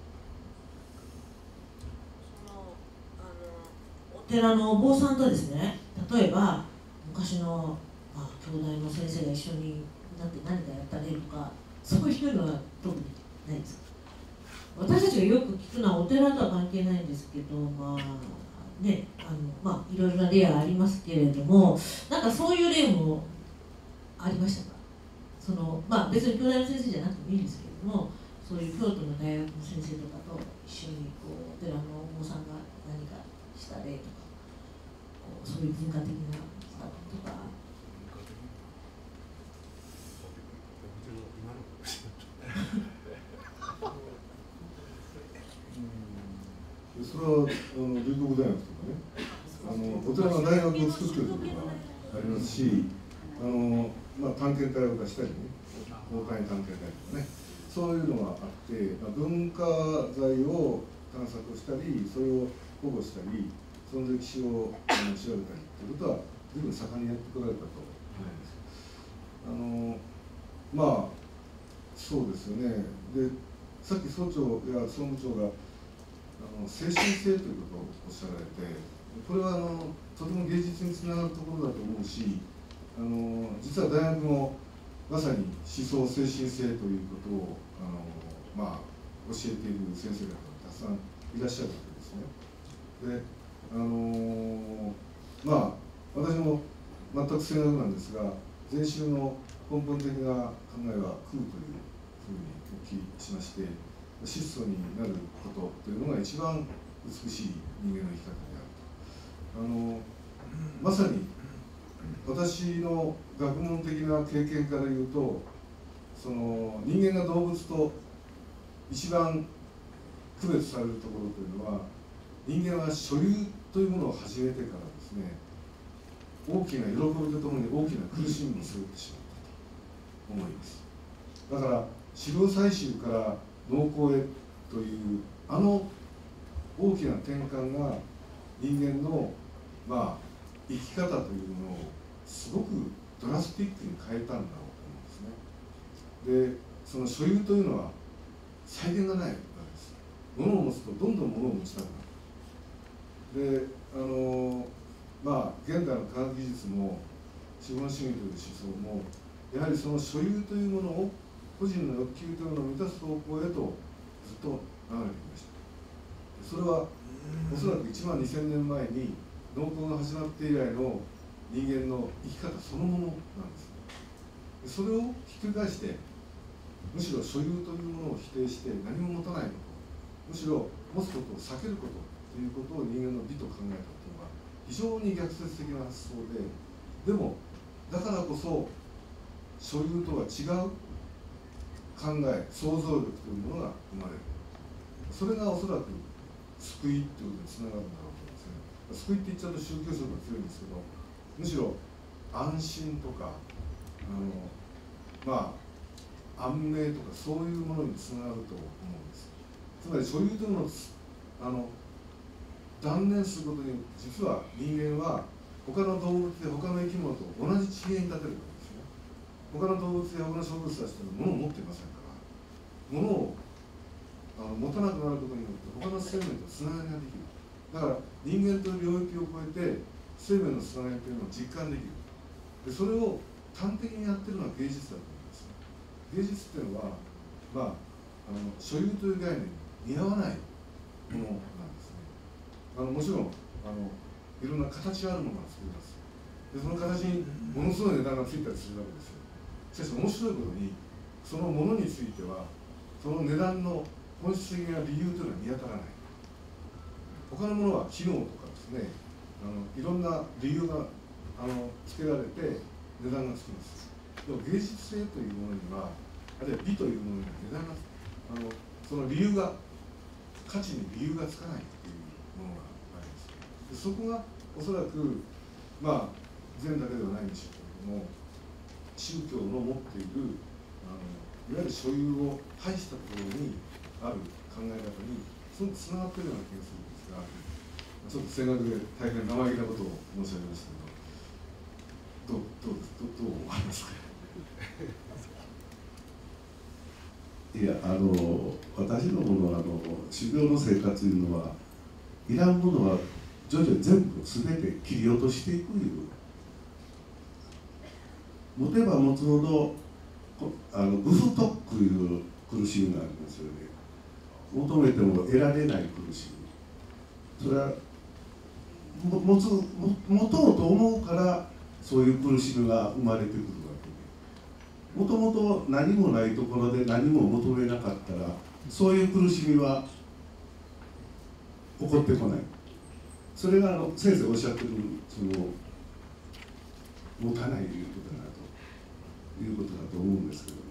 お寺のお坊さんとですね、例えば昔の、まあ、兄弟の先生が一緒になって何かやったねとか、そういうのは特にないですか？私たちがよく聞くのはお寺とは関係ないんですけど、まあね、まあいろいろな例はありますけれども、なんかそういう例もありましたか？まあ別に兄弟の先生じゃなくてもいいんですけれども、そういう京都の大学の先生とかと一緒にお寺のお坊さんが何かした例とか、そういう文化的なこととか。
それは龍谷大学とかね、お寺の大学を作っているところがありますし、まあ、探検隊を出したりね、公開探検隊とかね、そういうのがあって、まあ、文化財を探索したり、それを保護したり、その歴史を調べたりということは随分盛んにやってこられたと思います。まあそうですよね。で、さっき総長や総務長が精神性ということをおっしゃられて、これはとても芸術につながるところだと思うし、実は大学もまさに思想精神性ということをまあ、教えている先生方がたくさんいらっしゃるわけですね。でまあ私も全く正学なんですが、禅宗の根本的な考えは空というふうにお聞きしまして、質素になることというのが一番美しい人間の生き方であると。まさに私の学問的な経験から言うと、その人間が動物と一番区別されるところというのは、人間は所有というものを始めてからですね、大きな喜びとともに大きな苦しみも背負ってしまったと思います。だから狩猟採集から農耕へという大きな転換が人間の、まあ、生き方というものをすごくドラスティックに変えたんだろうと思うんですね。で、その所有というのは際限がないわけです。物を持つとどんどん物を持ちたくなる。で、まあ現代の科学技術も資本主義という思想もやはりその所有というものを個人の欲求というのを満たす方向へとずっと流れてきました。それはおそらく1万2000年前に農耕が始まって以来の人間の生き方そのものなんです。それをひっくり返してむしろ所有というものを否定して何も持たないこと、むしろ持つことを避けることということを人間の美と考えたというのは非常に逆説的な発想で、でもだからこそ所有とは違う考え、想像力というものが生まれる。それがおそらく救いということにつながるんだろうと思うんですね。救いって言っちゃうと宗教色が強いんですけど、むしろ安心とかまあ安寧とかそういうものにつながると思うんです。つまり所有というものを断念することに実は人間は他の動物や他の生き物と同じ次元に立てるわけですね。他の動物や他の植物たちというのは物を持っていませんから、物を持たなくなることによって他の生命とつながりができる。だから人間という領域を超えて生命のつながりというのを実感できる。でそれを端的にやってるのは芸術だと思います。 芸術っていうのは、所有という概念に似合わないものなんですね。もちろんいろんな形があるものが作ります。でその形にものすごい値段がついたりするわけですよ。しかし面白いことに、そのものについてはその値段の本質的な理由というのは見当たらない。他のものは機能とかですね、いろんな理由がつけられて値段がつきます。でも芸術性というものには、あるいは美というものには値段がその理由が、価値に理由がつかないというものがあります。でそこがおそらく禅だけではないんでしょうけれども、宗教の持っているいわゆる所有を排したところにある考え方にすごくつながっているような気がするんですが、ちょっと正確で大変生意気なことを申し上げましたけど、どう思われますか。
いや、私どもの修行の生活というのは、いらんものは徐々に全部全て切り落としていくいう、持てば持つほど不不特という苦しみがありますよね。求めても得られない苦しみ、それは持とうと思うからそういう苦しみが生まれてくるわけで、もともと何もないところで何も求めなかったら、そういう苦しみは起こってこない。それが先生おっしゃってる持たないということだなということだと思うんですけども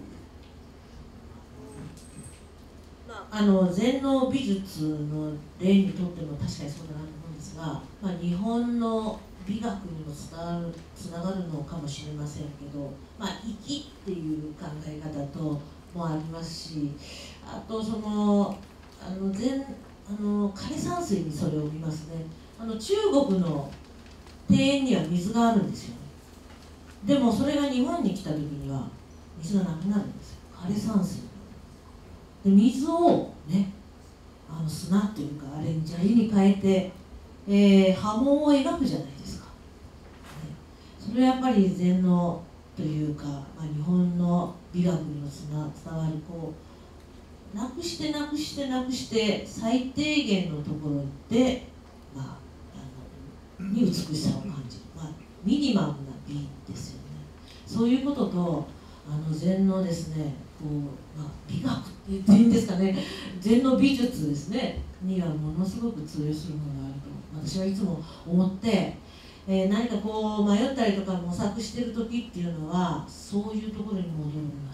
ね。禅の美術の例にとっても確かにそうだなと思うんですが、日本の美学にもつながるのかもしれませんけど、粋っていう考え方ともありますし、あとその禅枯山水にそれを見ますね。中国の庭園には水があるんですよね。でもそれが日本に来た時には水がなくなるんですよ。枯山水で水をね、砂というかあれに砂利に変えて、波紋を描くじゃないですか、ね、それはやっぱり禅のというか、日本の美学にも伝わるなくして最低限のところで、に美しさを感じる、ミニマムな美ですよね。そういうことと禅のですね、美学って言っていいんですかね、禅の美術ですねにはものすごく通用するものがあると私はいつも思って、何か迷ったりとか模索してる時っていうのはそういうところに戻ります。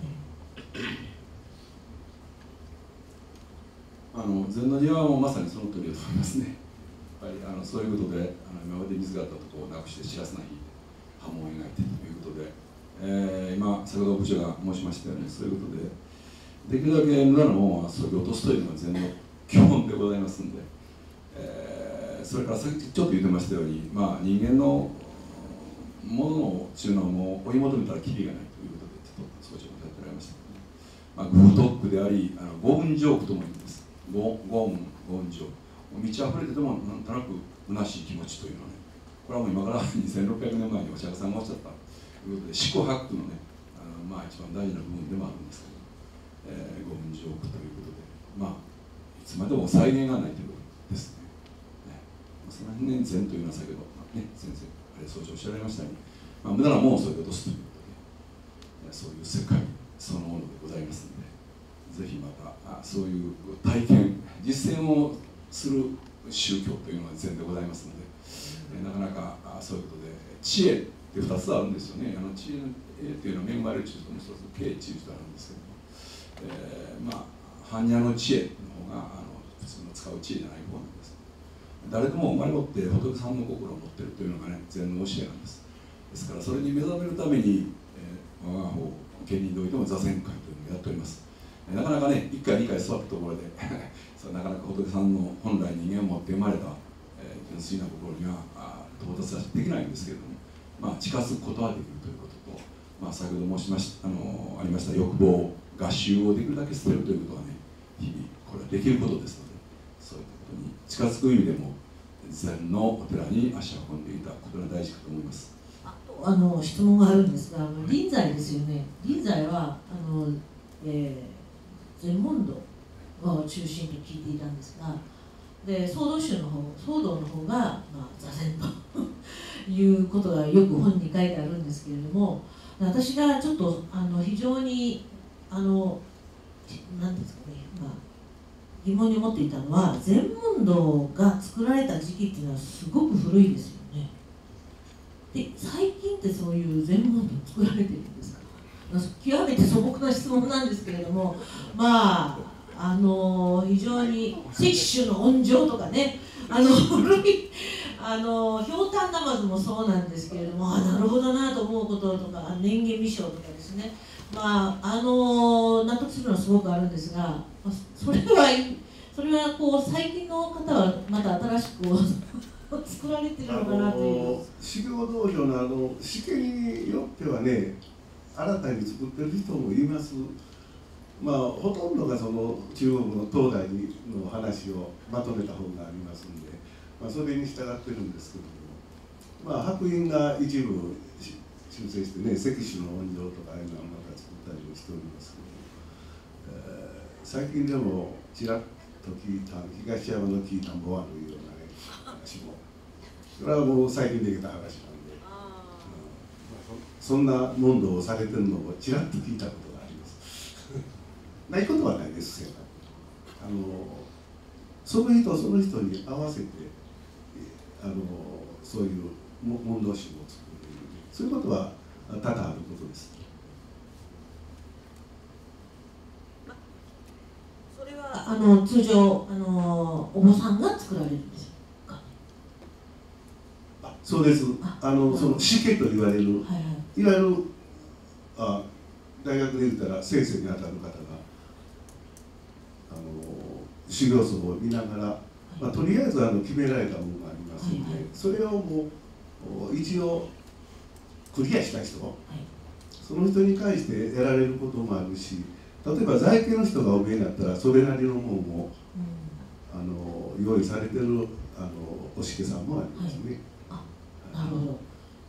禅の庭もまさにその通りだと思いますね。やっぱりそういうことで今まで水があったところをなくして知らせない波紋を描いてということで、今先ほど部長が申しましたように、そういうことでできるだけ無駄なものはそぎ落とすというのが禅の基本でございますので、それからさっきちょっと言ってましたように、人間のものっていうのはもう追い求めたらキリがないということでちょっと総長もやっておられましたけど、グートックであり五運ジョークとも言うんです。五運ジョーク、満ち溢れててもなんとなく虚しい気持ちというのはね、これはもう今から2600年前にお釈迦さんがおっしゃったということで、四苦八苦のね一番大事な部分でもあるんですけど、五運ジョークということで、いつまでも再現がないということですね。その辺ね、禅というのは先ほど、先生総長おっしゃられましたように、無駄なものをそぎ落とすということで、そういう世界そのものでございますので、ぜひまたそういう体験実践をする宗教というのが禅でございますので、なかなかそういうことで知恵って2つあるんですよね。知恵というのは恵まれる知恵ともう一つ敬知恵とあるんですけども、般若の知恵の方が普通の使う知恵じゃない方なんです。誰でも生まれ持って仏さんの心を持っているというのがね、禅の教えなんです。ですからそれに目覚めるために、我が方県人においても座禅会というのをやっております。なかなかね、1回2回座ったところでなかなか仏さんの本来人間を持って生まれた、純粋な心には到達はできないんですけれども、近づくことはできるということと、先ほど申しましたありました欲望合衆をできるだけ捨てるということはね、日々これはできることですので、そういったことに近づく意味でも禅のお寺に足を運んでいたことが大事かと思います。
あと質問があるんですが、臨済ですよね。臨済は禅問答を中心に聞いていたんですが、で騒動宗の方、騒動の方が、座禅ということがよく本に書いてあるんですけれども、私がちょっと非常に何ですかね、疑問に思っていたのは、禅問答が作られた時期っていうのはすごく古いですよね。で、最近ってそういう禅問答作られてるんですか？極めて素朴な質問なんですけれども、非常に摂取の温情とかね、古いひょうたんなまずもそうなんですけれども、なるほどなと思うこととか、年月未生とかですね、納得するのはすごくあるんですが、それはこう最近の方はまた新しく作られてるのかなという。
修行道場の試験によってはね、新たに作ってる人もいます。ほとんどがその中国の東大の話をまとめた本がありますんで、それに従ってるんですけども、白隠が一部修正してね、石種の音情とかああいうのはまた作ったりもしておりますけども、最近でもちらっと聞いた東山の聞いたボアのいうようなね話も、それはもう最近できた話なんで、そんな問答をされてるのをちらっと聞いたことがありますないことはないです。その人その人に合わせてそういう問答集を作る、そういうことは多々あることです。
それは通常お坊さんが作られるんですか？
そうです。その師家と言われる、いわゆる大学で言ったら先生にあたる方が修行僧を見ながら、とりあえず決められたものがありますので、それをもう一応クリアした人、その人に対して得られることもあるし、例えば在家の人がお見えになったらそれなりのものも用意されてるお師家さんもありますね。
なるほど。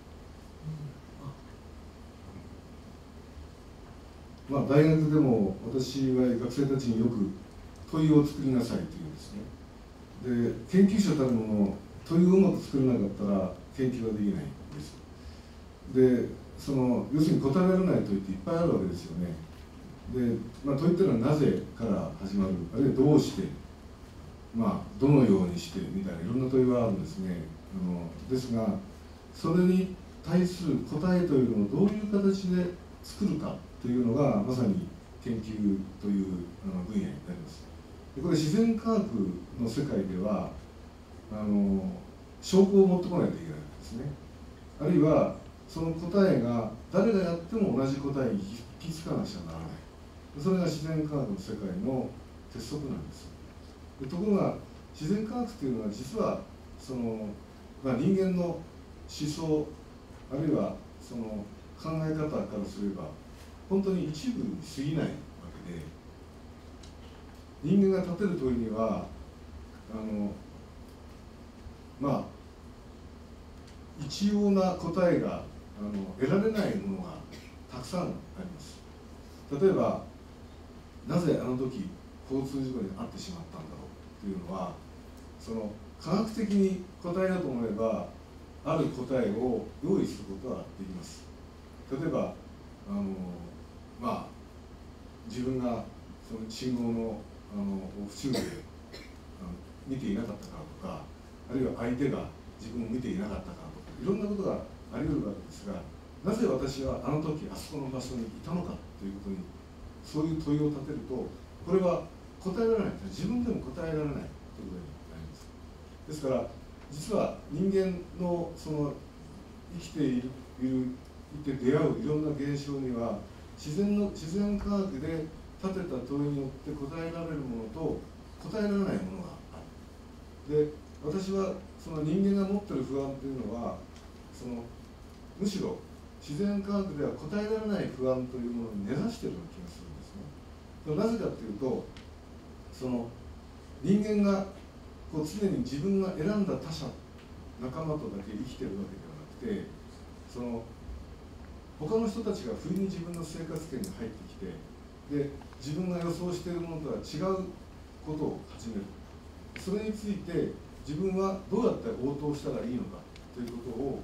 大学でも私は学生たちによく問いを作りなさいというんですね。で、研究者たるもの問いをうまく作れなかったら研究はできないんです。で、要するに答えられない問いっていっぱいあるわけですよね。で、問いっていうのはなぜから始まる、あるいはどうして、どのようにしてみたいないろんな問いがあるんですね。ですが、それに対する答えというのをどういう形で作るかというのがまさに研究という分野になります。で、これ自然科学の世界では証拠を持ってこないといけないんですね。あるいはその答えが誰がやっても同じ答えに行き着かなくちゃならない。それが自然科学の世界の鉄則なんです。で、ところが自然科学というのは実は人間の思想あるいは考え方からすれば本当に一部に過ぎないわけで、人間が立てる問いには一様な答えが得られないものがたくさんあります。例えば、なぜあの時交通事故に遭ってしまったんだろうというのは、科学的に答えようと思えばある答えを用意することはできます。例えば自分がその信号の不注意で見ていなかったからとか、あるいは相手が自分を見ていなかったからとか、いろんなことがあり得るわけですが、なぜ私はあの時あそこの場所にいたのかということに、そういう問いを立てると、これは答えられない、自分でも答えられないということになります。ですから実は人間の生きていて出会ういろんな現象には自然科学で立てた問いによって答えられるものと答えられないものがある。で、私は人間が持っている不安というのはむしろ自然科学では答えられない不安というものに根ざしているような気がするんですね。なぜかというと、人間が常に自分が選んだ他者仲間とだけ生きているわけではなくて、 他の人たちが不意に自分の生活圏に入ってきて、で自分が予想しているものとは違うことを始める。それについて自分はどうやって応答したらいいのかということを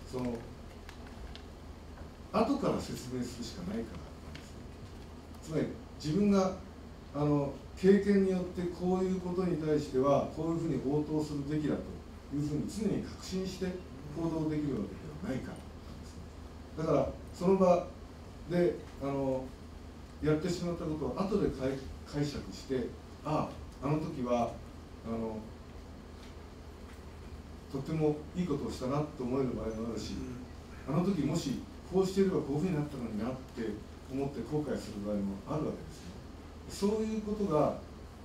後から説明するしかないからなんですね。つまり自分が経験によってこういうことに対してはこういうふうに応答するべきだというふうに常に確信して行動できるわけではないからなんですね。だからその場でやってしまったことを後で解釈して、あの時はとってもいいことをしたなと思える場合もあるし、あの時もしこうしていればこういうふうになったのになって思って後悔する場合もあるわけですね。そういうことが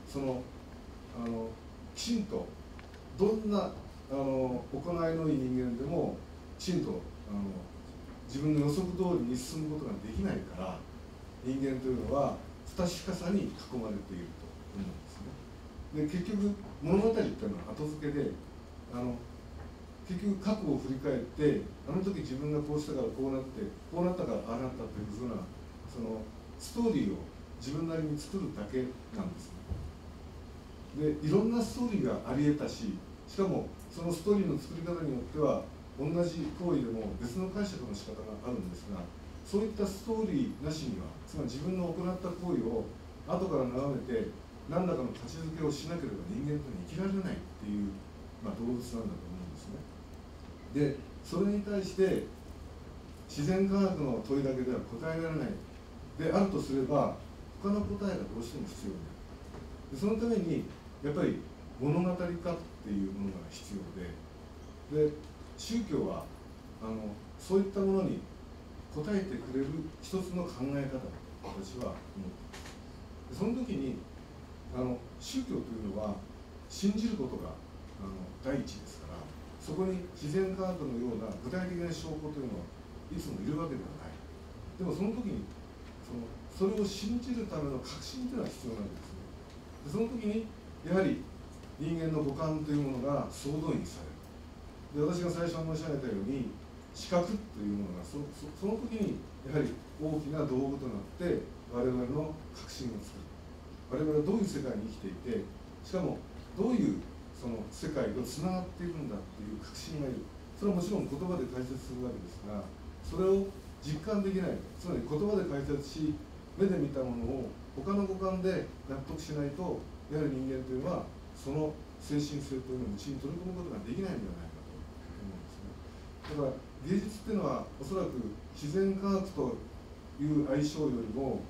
きちんとどんな行いのいい人間でもきちんと自分の予測通りに進むことができないから、人間というのは不確かさに囲まれていると思うんですね。で結局物語っていうのは後付けで結局過去を振り返ってあの時自分がこうしたからこうなってこうなったからああなったというふうなストーリーを自分なりに作るだけなんですね。でいろんなストーリーがありえたし、しかもそのストーリーの作り方によっては同じ行為でも別の解釈の仕方があるんですが、そういったストーリーなしには、つまり自分の行った行為を後から眺めて何らかの価値づけをしなければ人間というのは生きられないっていう、動物なんだと思うんですね。でそれに対して自然科学の問いだけでは答えられないであるとすれば、他の答えがどうしても必要になる。でそのためにやっぱり物語化っていうものが必要で、宗教はそういったものに答えてくれる一つの考え方だと私は思っています。その時に宗教というのは信じることが第一ですから、そこに自然科学のような具体的な証拠というのはいつもいるわけではない。でもその時にそれを信じるための確信というのは必要なんですね。でその時にやはり人間の五感というものが総動員される。で私が最初に申し上げたように視覚というものがその時にやはり大きな道具となって我々の確信を作る。我々はどういう世界に生きていて、しかもどういうその世界とつながっているんだっていう確信がいる。それはもちろん言葉で解説するわけですが、それを実感できない、つまり言葉で解説し目で見たものを他の五感で納得しないと、やはり人間というのはその精神性というのをうちに取り込むことができないんではないかと思うんですね。だから芸術っていうのはおそらく自然科学という相性よりも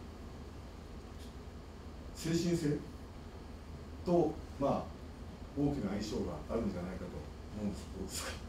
精神性と大きな相性があるんじゃないかと思うんです。どうですか？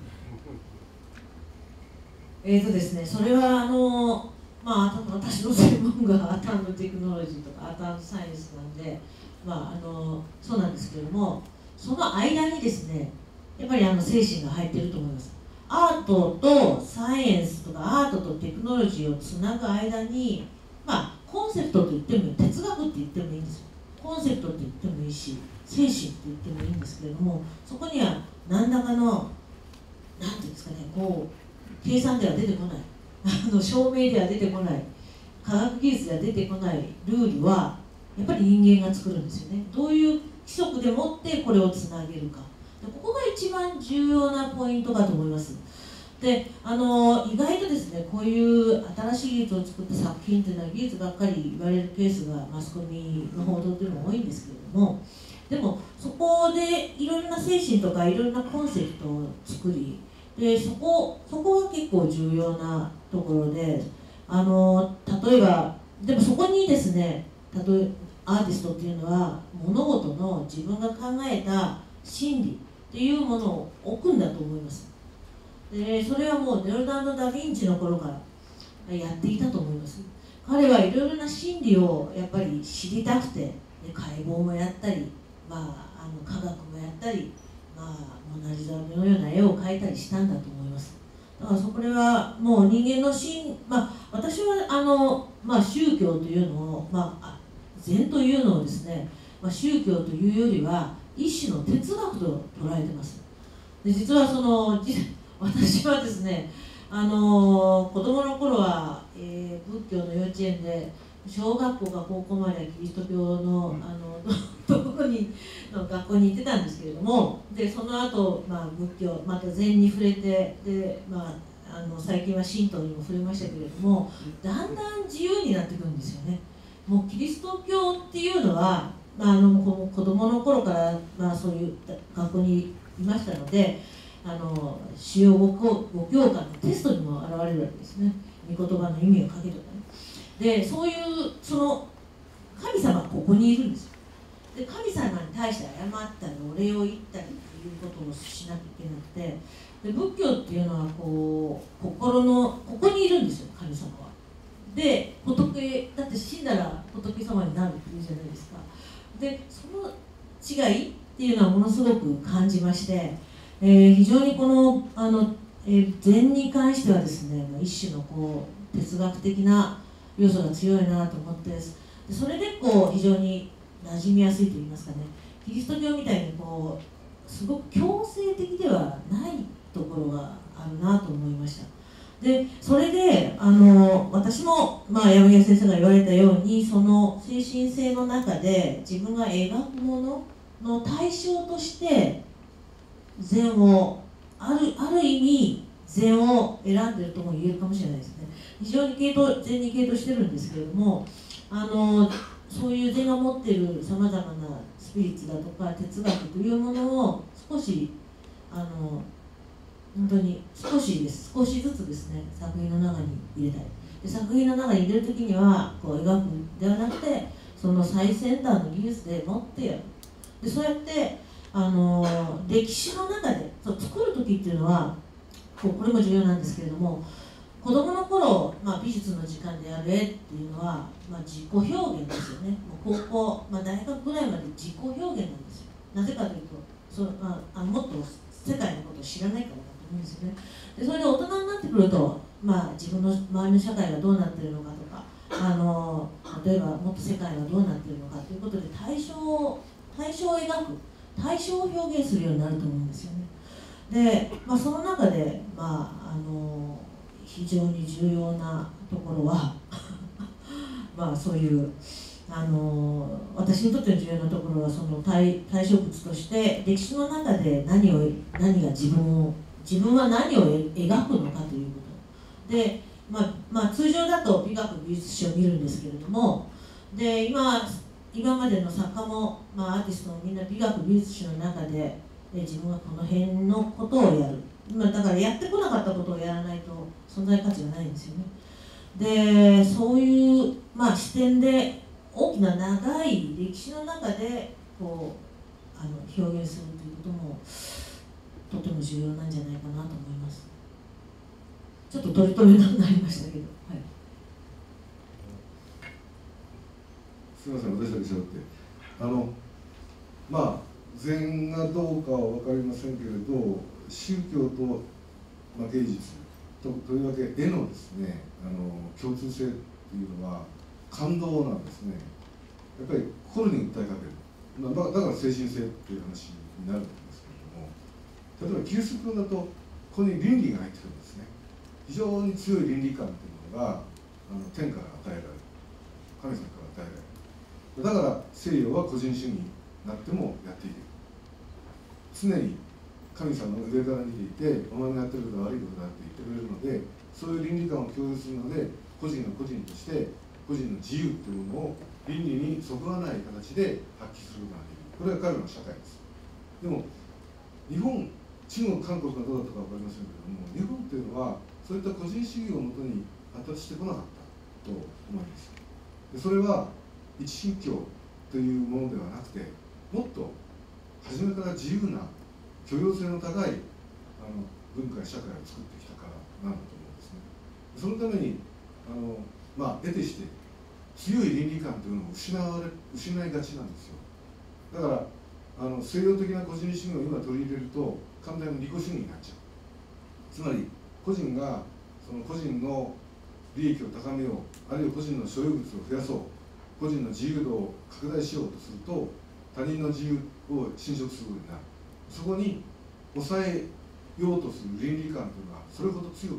ですね、それは私の専門がアタンドテクノロジーとかアタンドサイエンスなんで、そうなんですけれども、その間にですね、やっぱり精神が入っていると思います。アートとサイエンスとかアートとテクノロジーをつなぐ間に、コンセプトと言ってもいい、哲学って言ってもいいんですよ。コンセプトって言ってもいいし、精神って言ってもいいんですけれども、そこには何らかの何ていうんですかね、計算では出てこない証明では出てこない、科学技術では出てこないルールはやっぱり人間が作るんですよね。どういう規則でもってこれをつなげるか、ここが一番重要なポイントかと思います。で意外とですね、こういう新しい技術を作った作品というのは技術ばっかり言われるケースがマスコミの報道というのも多いんですけれども、でもそこでいろいろな精神とかいろいろなコンセプトを作り、でそこが結構重要なところで、例えばでもそこにですね、アーティストっていうのは物事の自分が考えた真理っていうものを置くんだと思います。でそれはもうレオナルド・ダ・ヴィンチの頃からやっていたと思います。彼はいろいろな真理をやっぱり知りたくて、解剖もやったり、科学もやったり、モナリザのような絵を描いたりしたんだと思います。だからこれはもう人間の私は宗教というのを、禅というのをですね、宗教というよりは一種の哲学と捉えてます。で実は私はですね、 子供の頃は、仏教の幼稚園で小学校か高校まではキリスト教のところにの学校に行ってたんですけれども、でその後、仏教また禅に触れて、で、最近は神道にも触れましたけれども、だんだん自由になってくるんですよね。もうキリスト教っていうのは、子供の頃から、そういう学校にいましたので、主要5教科のテストにも現れるわけですね。御言葉の意味を書けとかね。でそういうその神様がここにいるんですよ。で神様に対して謝ったりお礼を言ったりということをしなきゃいけなくて、で仏教っていうのはこう心のここにいるんですよ、神様は。で仏だって死んだら仏様になるっていうじゃないですか。でその違いっていうのはものすごく感じまして、非常にこの禅に関してはですね、一種のこう哲学的な要素が強いなと思って、それでこう非常に馴染みやすいといいますかね、キリスト教みたいにこうすごく強制的ではないところがあるなと思いました。でそれで私も、山際先生が言われたように、その精神性の中で自分が描くものの対象として禅をある意味禅を選んでるとも言えるかもしれないですね。非常に禅に傾倒してるんですけれども、そういう禅が持っているさまざまなスピリッツだとか哲学というものを少し本当に少しずつですね、作品の中に入れたい。で作品の中に入れる時にはこう描くんではなくて、その最先端の技術で持ってやる。でそうやって歴史の中で作る時っていうのはこれも重要なんですけれども、子どもの頃、美術の時間でやる絵っていうのは、自己表現ですよね。もう高校、大学ぐらいまで自己表現なんですよ。なぜかというともっと世界のことを知らないからだと思うんですよね。でそれで大人になってくると、自分の周りの社会がどうなってるのかとか、例えばもっと世界はどうなってるのかということで対象を描く、対象を表現するようになると思うんですよね。で、その中で、非常に重要なところはそういう私にとっての重要なところは、その対象物として歴史の中で何が自分は何を描くのかということで、通常だと美学美術史を見るんですけれども、で今までの作家も、アーティストもみんな美学美術史の中で自分はこの辺のことをやる、だからやってこなかったことをやらないと存在価値がないんですよね。でそういう、視点で大きな長い歴史の中でこう表現するということもとても重要なんじゃないかなと思います。ちょっと取り留めなくなりましたけど、はい、
すみません、私だけしゃべって、禅がどうかは分かりませんけれど、宗教と、芸術とりわけ絵のですね、共通性っていうのは感動なんですね。やっぱり心に訴えかける、だから精神性っていう話になるんですけれども、例えばキリスト教だとここに倫理が入ってくるんですね。非常に強い倫理観っていうのが天から与えられる、神様から与えられる。だから西洋は個人主義になってもやっていける。常に神様が上から見ていて、お前のやってることは悪いことだって言ってくれるので、そういう倫理観を共有するので、個人が個人として個人の自由というものを倫理にそぐわない形で発揮することができる。これが彼の社会です。でも日本、中国、韓国がどうだったか分かりませんけれども、日本っていうのはそういった個人主義をもとに発達してこなかったと思います。でそれは一神教というものではなくて、もっと初めから自由な許容性の高い文化や社会を作ってきたからなんだと思うんですね。そのために得てして強い倫理観というのを失いがちなんですよ。だから西洋的な個人主義を今取り入れると完全に利己主義になっちゃう。つまり個人がその個人の利益を高めよう、あるいは個人の所有物を増やそう、個人の自由度を拡大しようとすると他人の自由を侵食することになる。そこに抑えようとする倫理観というのはそれほど強くな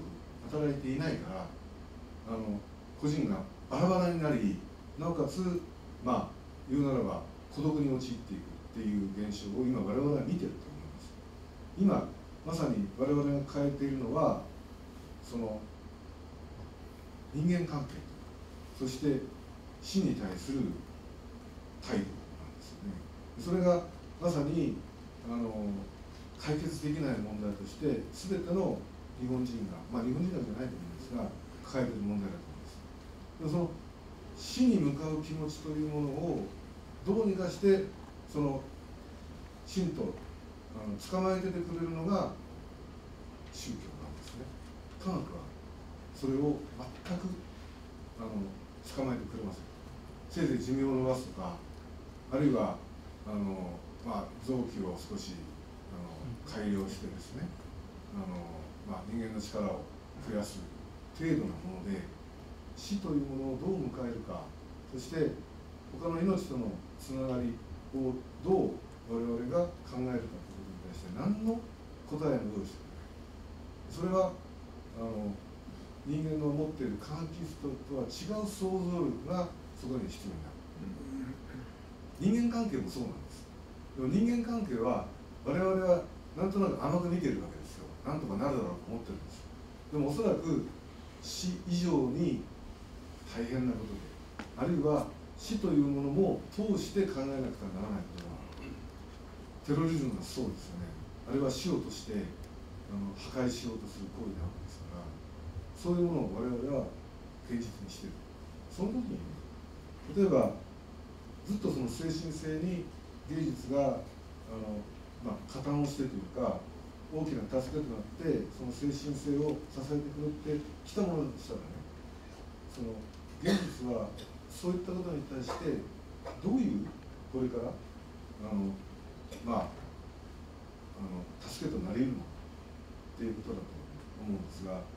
働いていないから、個人がバラバラになり、なおかつまあ言うならば孤独に陥っていくっていう現象を今我々は見てると思います。今まさに我々が変えているのはその人間関係、そして死に対する態度なんですよね。それがまさに解決できない問題として全ての日本人が、まあ日本人だけじゃないと思うんですが抱えている問題だと思います。でその死に向かう気持ちというものをどうにかしてその真と捕まえててくれるのが宗教なんですね。科学はそれを全く捕まえてくれません。せいぜい寿命を伸ばすとか、あるいはまあ、臓器を少し改良してですね、まあ、人間の力を増やす程度なもので、死というものをどう迎えるか、そして他の命とのつながりをどう我々が考えるかということに対して何の答えも用意してくれない。それは人間の持っている科学技術とは違う想像力がそこに必要になる。人間関係もそうなんです。でも人間関係は我々はなんとなく甘く見てるわけですよ。なんとかなるだろうと思ってるんです。でもおそらく死以上に大変なことで、あるいは死というものも通して考えなくてはならないことが、テロリズムがそうですよね。あるいは死をとして破壊しようとする行為なわけですから、そういうものを我々は現実にしている。その時に例えばずっとその精神性に芸術がまあ、加担をしてというか大きな助けとなってその精神性を支えてくれてきたものだとしたらね、その芸術はそういったことに対してどういうこれからまあ助けとなり得るのかっていうことだと思うんですが、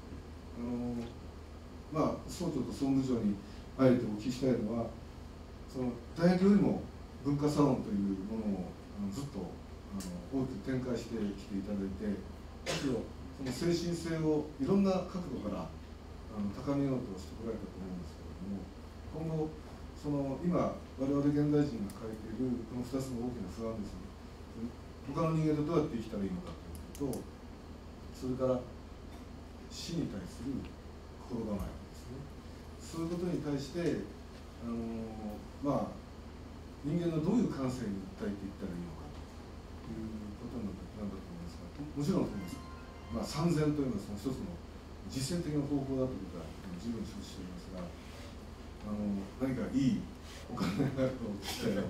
まあ総長と総務長にあえてお聞きしたいのは、その大学よりも文化サロンというものをずっと大きく展開してきていただいて、むしろその精神性をいろんな角度から高めようとしてこられたと思うんですけれども、今後その今我々現代人が抱えているこの2つの大きな不安ですね、他の人間とどうやって生きたらいいのかということと、それから死に対する心構えですね、そういうことに対してまあ人間のどういう感性に訴えていったらいいのかということなんだと思いますが、もちろんまあ、三善というのはその一つの実践的な方法だということは十分承知しておりますが、何かいいお考えがあると聞きたいな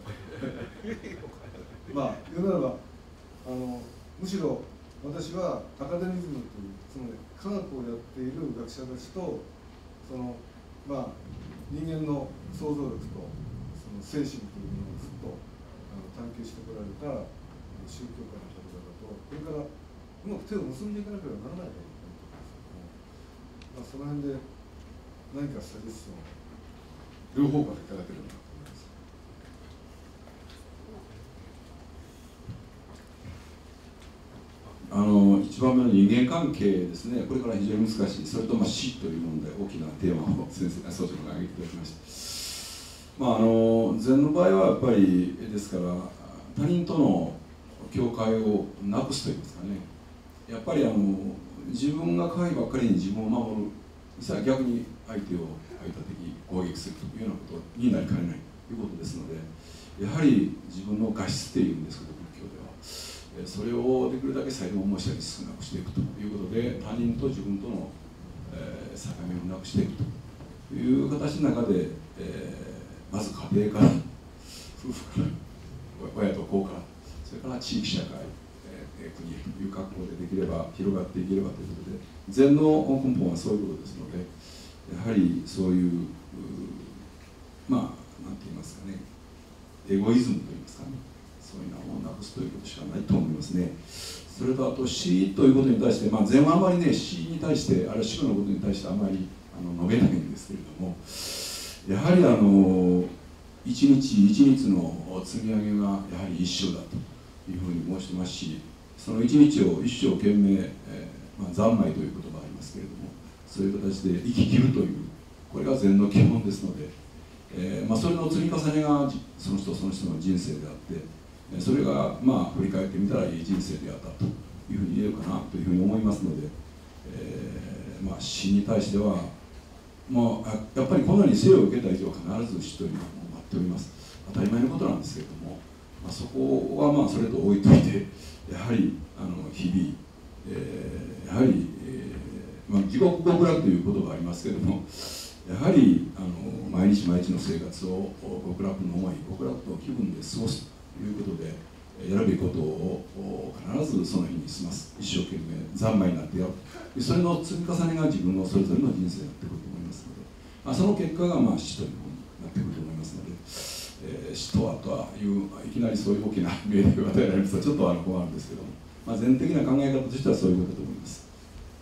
まあ言うならばむしろ私はアカデミズムというつまり科学をやっている学者たちとそのまあ人間の想像力とその精神というものをずっと探求してこられた宗教家の方々とこれからうまく手を結んでいかなければならないと思ってますけども、まあ、その辺で何かサジェストを両方からいただければなと思います。
1番目の人間関係ですね、これから非常に難しい、それと死という問題、大きなテーマを先生、総長が挙げていただきました。禅の場合はやっぱりですから他人との境界をなくすといいますかね、やっぱり自分が可愛いばっかりに自分を守る、実は逆に相手を攻撃するというようなことになりかねないということですので、やはり自分の画質っていうんですけど仏教ではそれをできるだけ最後重したり少なくしていくということで、他人と自分との境目をなくしていくという形の中で、まず家庭から夫婦から親と子からそれから地域社会、国という格好でできれば広がっていければということで、禅の根本はそういうことですので、やはりそういうまあ何て言いますかね、エゴイズムといいますかね、そういうのをなくすということしかないと思いますね。それとあと死ということに対して、禅はあまりね、死に対して、あるいは死後のことに対してあまり述べないんですけれども、やはり一日一日の積み上げがやはり一生だというふうに申してますし、その一日を一生懸命、三昧という言葉がありますけれども、 そういう形で生き切るという、これが禅の基本ですので、それの積み重ねがその人その人の人生であって、それが振り返ってみたらいい人生であったというふうに言えるかなというふうに思いますので、死に対してはやっぱりこのように生を受けた以上必ず死というのは待っております。当たり前のことなんですけれども、そこはそれと置いといて、やはり日々、やはり、地獄極楽ということがありますけれども、やはり毎日毎日の生活を極楽の思い、極楽の気分で過ごすということで、やるべきことを必ずその日に済ます、一生懸命三昧になってやる、それの積み重ねが自分のそれぞれの人生になってくると思いますので、その結果が死というふうになってくると思いますので、死とはとはいういきなりそういう大きな命令を与えられるとちょっと困るんですけども、全的な考え方としてはそういうことだと思います。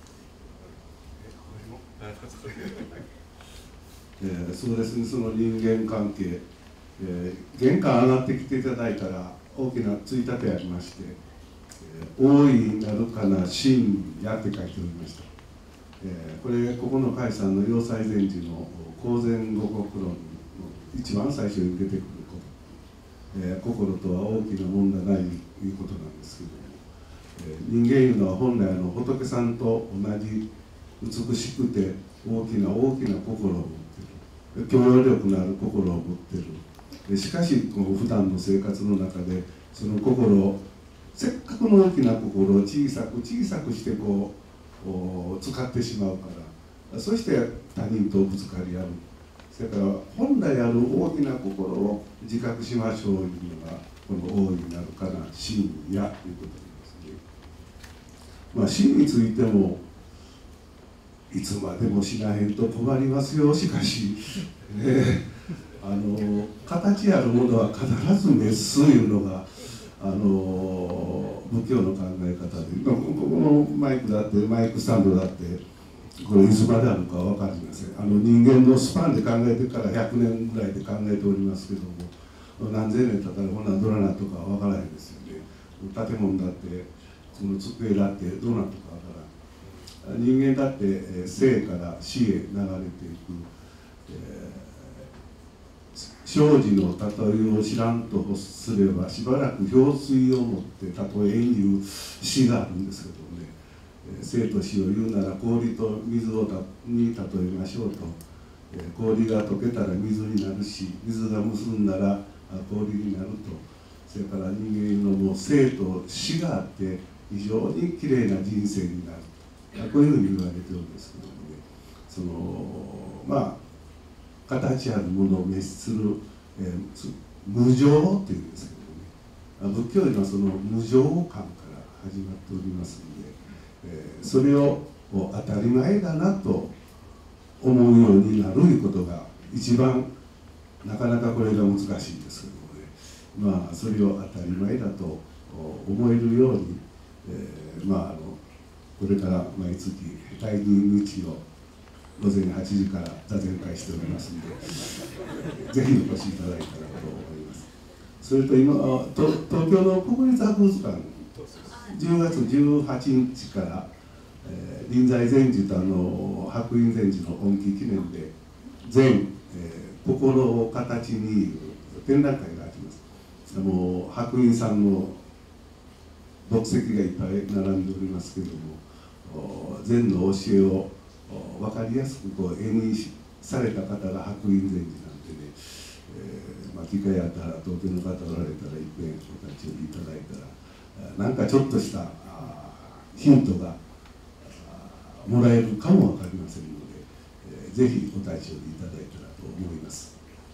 そうですね、その人間関係、玄関上がってきていただいたら大きなついたてありまして、大いなるかな真やって書いておりました。これ9日さんの要塞禅師の公然五国論の一番最初に出てくること、心とは大きなもんだないということなんですけども、人間いうのは本来仏さんと同じ美しくて大きな心を持っている、協力のある心を持っている。しかしこの普段の生活の中でその心を、せっかくの大きな心を小さくして使ってしまうから、そして他人とぶつかり合う。それから本来ある大きな心を自覚しましょうというのがこの大いなるかな真やということですね。真についてもいつまでもしなへんと困りますよ。しかし、形あるものは必ず滅すいうのが仏教の考え方で、このマイクだってマイクスタンドだってこれいつまであるか分かりません。人間のスパンで考えてから100年ぐらいで考えておりますけども、何千年経ったらこんなんどうなとか分からへんですよね。建物だってその机だってどうなとか分からん。人間だって生から死へ流れていく、生死の例えを知らんと欲すればしばらく氷水を持って例えんいう詩があるんですけどね、生と死を言うなら氷と水に例えましょうと、氷が溶けたら水になるし、水が結んだら氷になると、それから人間のもう生と死があって非常にきれいな人生になる、こういうふうに言われてるんですけどもね、形あるものを滅する、無常っていうんですけどね、仏教ではその無常感から始まっておりますので、それを当たり前だなと思うようになるいうことが一番なかなかこれが難しいんですけどもね、それを当たり前だと思えるように、これから毎月第2日を午前8時から座禅会しておりますので、ぜひお越しいただいたらと思います。それと今、東京の国立博物館、10月18日から、臨済禅師と白隠禅師の恩紀記念で、心を形にいう展覧会があります。白隠さんの墨跡がいっぱい並んでおりますけれども、禅の教えを分かりやすく絵にされた方が白隠禅師なんでね、機会あったら東京の方おられたらいっぺんお立ち寄りいただいたら、なんかちょっとしたヒントがもらえるかも分かりませんので、ぜひお立ち寄りいただいたらと思います。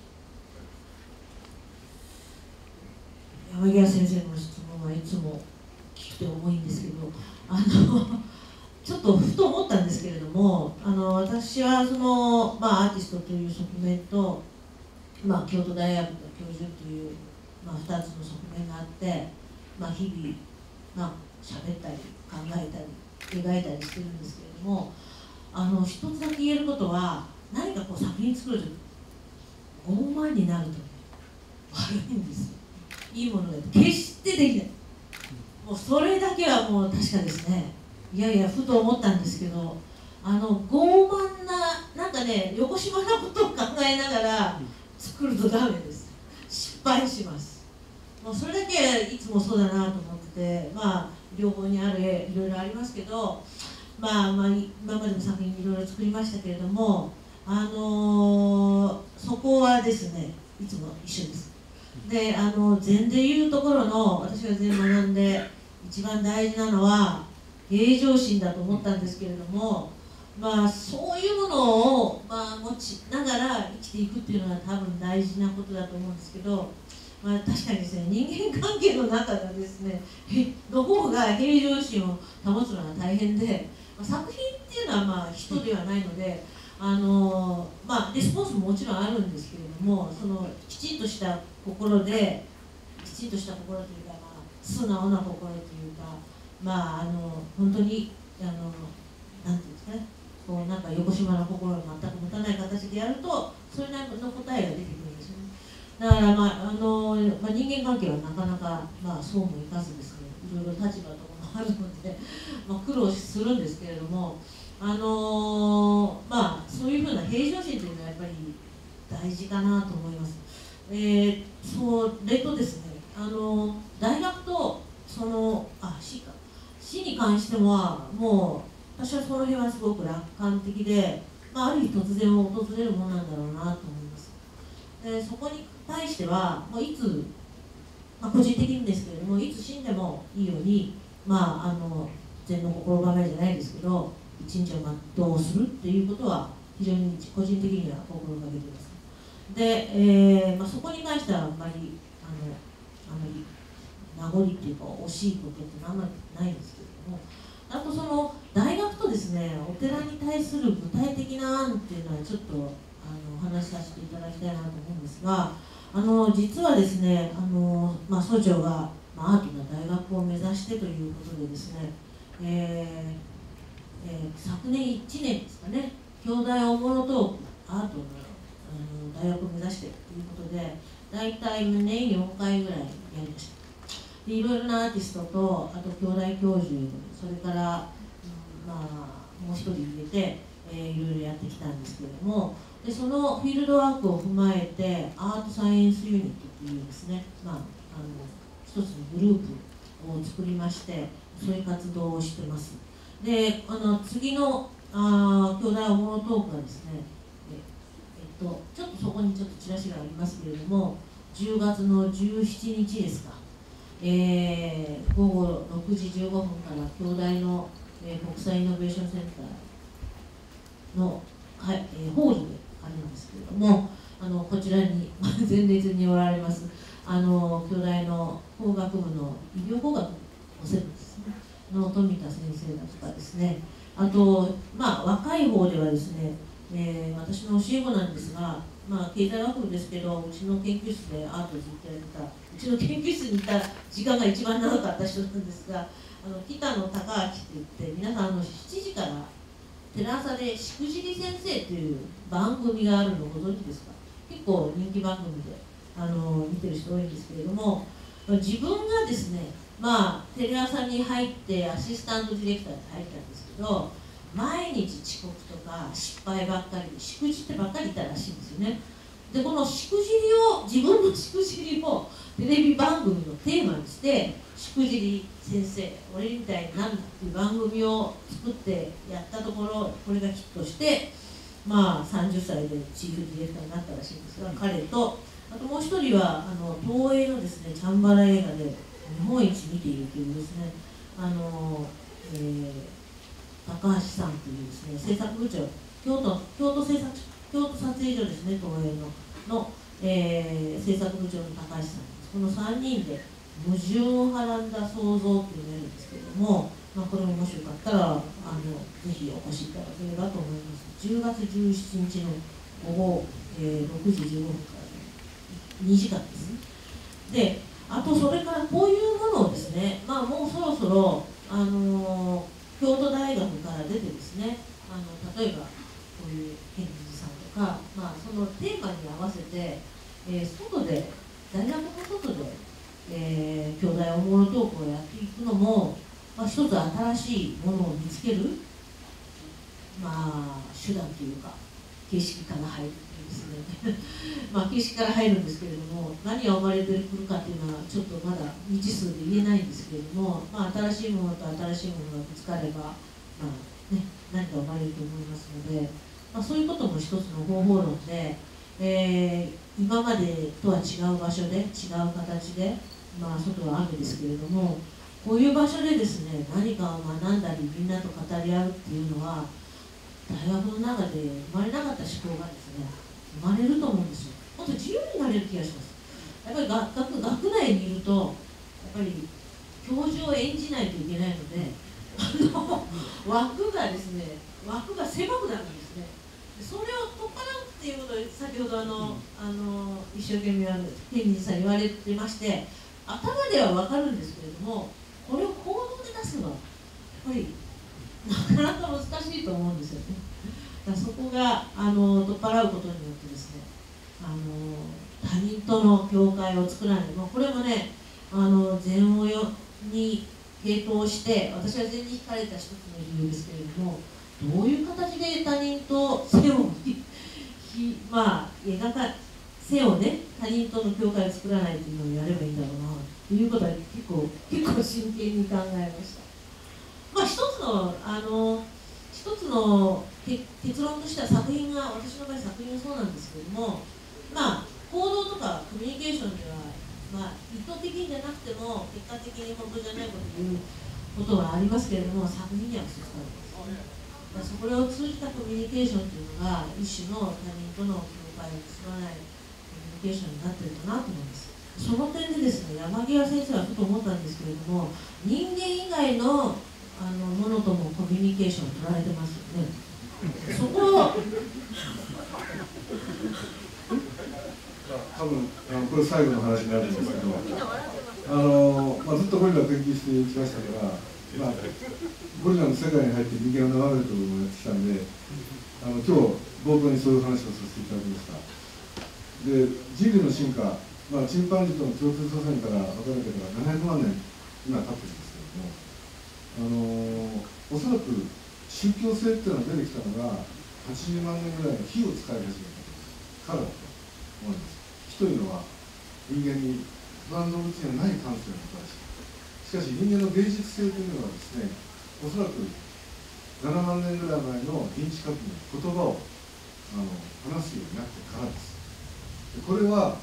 山際先生の質問はいつも聞くて重いんですけど、ちょっとふと思ったんですけれども、私はアーティストという側面と、京都大学の教授という、2つの側面があって、日々喋ったり考えたり描いたりしてるんですけれども、一つだけ言えることは、何か作品作ると傲慢になるとね、悪いんですよ。いいものが決してできない。もうそれだけはもう確かですね。いやいや、ふと思ったんですけど、 傲慢な、なんかね、横島なことを考えながら作るとダメです。失敗します。もうそれだけいつもそうだなと思ってて、まあ両方にある絵いろいろありますけど、今までの作品いろいろ作りましたけれども、そこはですね、いつも一緒です。で、禅でいうところの、私が禅学んで一番大事なのは平常心だと思ったんですけれども、そういうものを、持ちながら生きていくっていうのは多分大事なことだと思うんですけど、確かにですね、人間関係の中ではですね、の方が平常心を保つのが大変で、作品っていうのは人ではないので、レスポンスももちろんあるんですけれども、きちんとした心で、きちんとした心というか、素直な心というか、本当になんていうんですかね、なんか横島な心を全く持たない形でやると、それなりの答えが出てくるんですよね。だから、人間関係はなかなか、そうもいかずですね、いろいろ立場とかもあるので、苦労するんですけれども、そういうふうな平常心というのはやっぱり大事かなと思います。それとですね、大学と死に関しては、もう私はその辺はすごく楽観的で、ある日突然訪れるものなんだろうなと思います。そこに対しては、もういつ、個人的にですけれども、いつ死んでもいいように、禅の心構えじゃないですけど、一日を全うするっていうことは非常に個人的には心がけています。で、そこに関してはあんまり名残っていうか惜しいことってあんまりないんですけれども、あとその大学とですね、お寺に対する具体的な案っていうのはちょっとお話しさせていただきたいなと思うんですが、実はですね、総長が、アートな大学を目指してということでですね、昨年1年ですかね、京大大物とアートの大学を目指してということで、大体年4回ぐらいやりました。で、いろいろなアーティストと、あと京大教授、それから、もう一人入れて、いろいろやってきたんですけれども、でそのフィールドワークを踏まえて、アートサイエンスユニットというですね、一つのグループを作りまして、そういう活動をしてます。で、次の京大大物トークはですね、ちょっとそこにちょっとチラシがありますけれども、10月の17日ですか、午後6時15分から京大の、国際イノベーションセンターの、ホールであるんですけれども、こちらに前列におられます京大の工学部の医療工学のお生徒ですねの富田先生だとかですね、あと、若い方ではですね、私の教え子なんですが、経済学部ですけど、うちの研究室でアートをずっとやってた、うちの研究室にいた時間が一番長かった人なんですが、北野孝明って言って、皆さん7時からテラ朝でしくじり先生という番組があるのをご存知ですか？結構人気番組で見てる人多いんですけれども、自分がですね、テレ朝に入ってアシスタントディレクターに入ったんですけど、毎日遅刻とか失敗ばっかりでしくじってばっかりいたらしいんですよね。で、このしくじりを、自分のしくじりをテレビ番組のテーマにして、しくじり先生、俺みたいになんだっていう番組を作ってやったところ、これがヒットして、30歳でチーフディレクターになったらしいんですが、彼と、あともう一人は東映のですね、チャンバラ映画で日本一見ているというですね、高橋さんというですね、制作部長、京都撮影所ですね、東映の制作部長の高橋さんです。この3人で矛盾をはらんだ創造というのをやるんですけれども、これももしよかったらぜひお越しいただければと思います。10月17日の午後、6時15分から2時間ですね。で、あとそれからこういうものをですね、もうそろそろ京都大学から出てですね、例えばこういう県知事さんとか、そのテーマに合わせて、外で大学の外で、京大大物トークをやっていくのも、一つ新しいものを見つけるまあ手段というか形式から入るんですねまあ形式から入るんですけれども、何が生まれてくるかというのはちょっとまだ未知数で言えないんですけれども、まあ、新しいものと新しいものがぶつかれば、まあね、何か生まれると思いますので、まあ、そういうことも一つの方法論で、今までとは違う場所で違う形で、まあ、外は雨ですけれども、こういう場所でですね、何かを学んだりみんなと語り合うっていうのは大学の中で生まれなかった思考がですね、生まれると思うんですよ。もっと自由になれる気がします。やっぱり学内にいるとやっぱり教授を演じないといけないので、枠がですね、枠が狭くなるんですね。それを取っ払うっていうことを先ほど一生懸命天人さん言われてまして、頭では分かるんですけれども、これを行動で出すのはやっぱりなかなか難しいと思うんですよね。だからそこが取っ払うことによってですね、他人との境界を作らない、これもね、禅をに傾倒して、私は禅に惹かれた一つの理由ですけれども、どういう形で他人と線をまあ線をね、他人との境界を作らないというのをやればいいんだろうなということは結構真剣に考えました。まあ、一つの結論としては、作品が、私の場合作品はそうなんですけれども、まあ行動とかコミュニケーションでは、まあ、意図的にじゃなくても結果的に本当じゃないことを言うことはありますけれども、作品には不足あるんですね。これを通じたコミュニケーションというのが一種の他人との境界を結ばないコミュニケーションになっているかなと思います。その点でですね、山際先生はふと思ったんですけれども、人間以外のものともコミュニケーションを取られてますよね。そこを
多分これ最後の話になるんですけど、ずっとゴリラを研究してきましたから、ゴリラの世界に入って人間を眺めるというのをやってきたんで、今日冒頭にそういう話をさせていただきました。で、人類の進化、チンパンジーとの共通祖先から分かれてから700万年今経ってるんですけれども、おそらく宗教性っていうのが出てきたのが80万年ぐらいの火を使い始めたからだと思います。火というのは人間に他の動物にはない感性をもたらし、しかし人間の芸術性というのはですね、おそらく7万年ぐらい前の認知革命、言葉を話すようになってからです。でこれは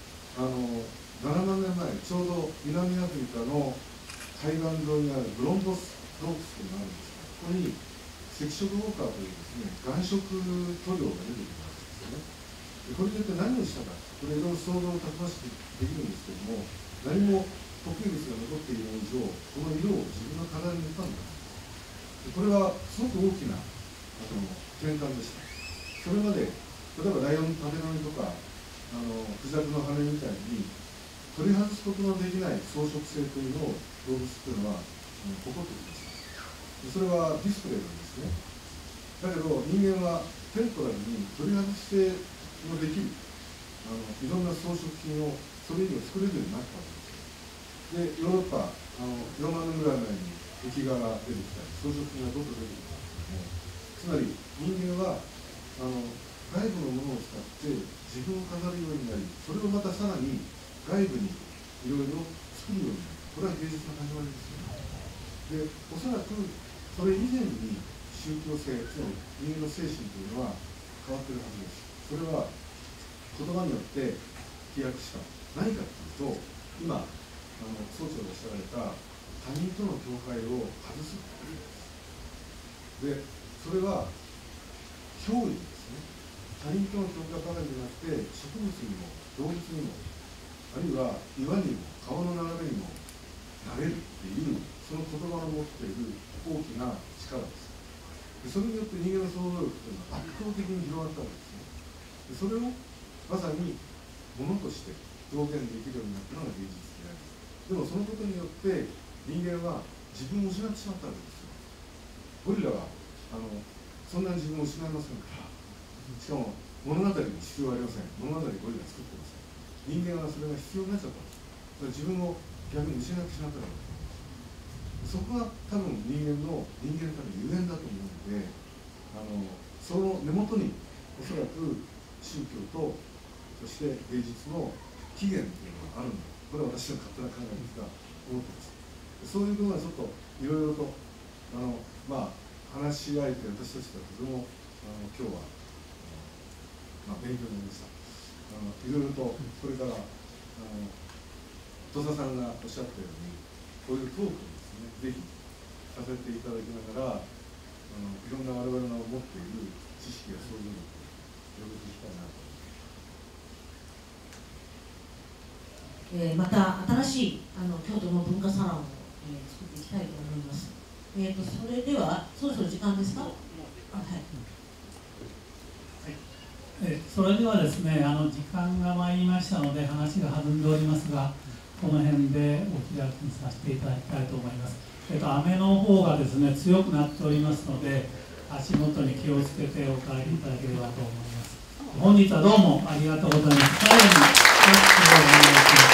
7万年前、ちょうど南アフリカの海岸沿いにあるブロンボス洞窟というのがあるんですが、ここに赤色ウォーカーというですね、岩色塗料が出てきたんですよね。でこれによって何をしたか、これいろいろ想像をたくましくできるんですけども、何も固形物が残っていない以上、この色を自分の体に塗ったんだ。でこれはすごく大きな転換でした。それまで、例えばライオンの食べ飲みとか、クジャクの羽みたいに取り外すことのできない装飾性というのを動物というのは誇っています。それはディスプレイなんですね。だけど人間はテンポラルに取り外してのできるいろんな装飾品をそれ以上作れるようになったわけです。で、ヨーロッパ4万年ぐらい前に壁画が出てきたり装飾品がどんどん出てきたんですけども、つまり人間は外部のものを使って自分を飾るようになり、それをまたさらに外部にいろいろ作るようになる。これは芸術の始まりですよね。で、おそらくそれ以前に宗教性、つまり人間の精神というのは変わっているはずです。それは言葉によって飛躍した。何かというと、今総長がおっしゃられた他人との境界を外すということです。で、それは憑依ですね。他人との境界ばかりじゃなくて、植物にも動物にも、あるいは岩にも川の流れにもなれるっていう、その言葉の持っている大きな力です。でそれによって人間の想像力というのは圧倒的に広がったわけですね。でそれをまさに物として表現できるようになったのが芸術である。でもそのことによって人間は自分を失ってしまったわけですよ。ゴリラはそんなに自分を失いませんから。しかも物語に必要はありません。物語ゴリラ作ってません。人間はそれが必要になっちゃったんです。自分を逆に失ってしまったわけです。そこが多分人間たるゆえんだと思うので、 その根元におそらく宗教とそして芸術の起源というのがあるんだ、これは私の勝手な考えですが思ってます。そういう部分はちょっといろいろと話し合えて私たちがとても今日は、勉強になりました。いろいろとこれから土佐さんがおっしゃったようにこういうトークをですね、ぜひさせていただきながらいろんな我々の持っている知識や想像力を広げていきたいなと。
また新しい京都の文化サロンを、作っていきたいと思います。それではそろそろ時間ですか。はい。
それではですね、時間が参りましたので話が弾んでおりますが、この辺でお開きにさせていただきたいと思います。雨の方がですね強くなっておりますので、足元に気をつけてお帰りいただければと思います。本日はどうもありがとうございます。最後にお願いします。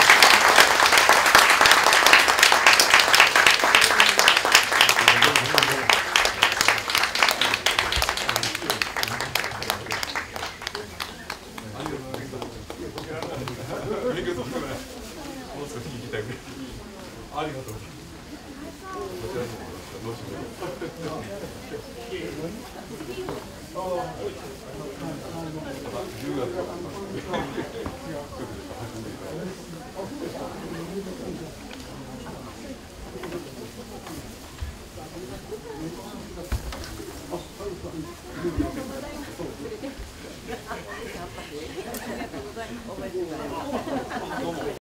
ありがとうございます。こちらにもどうし10月どうも。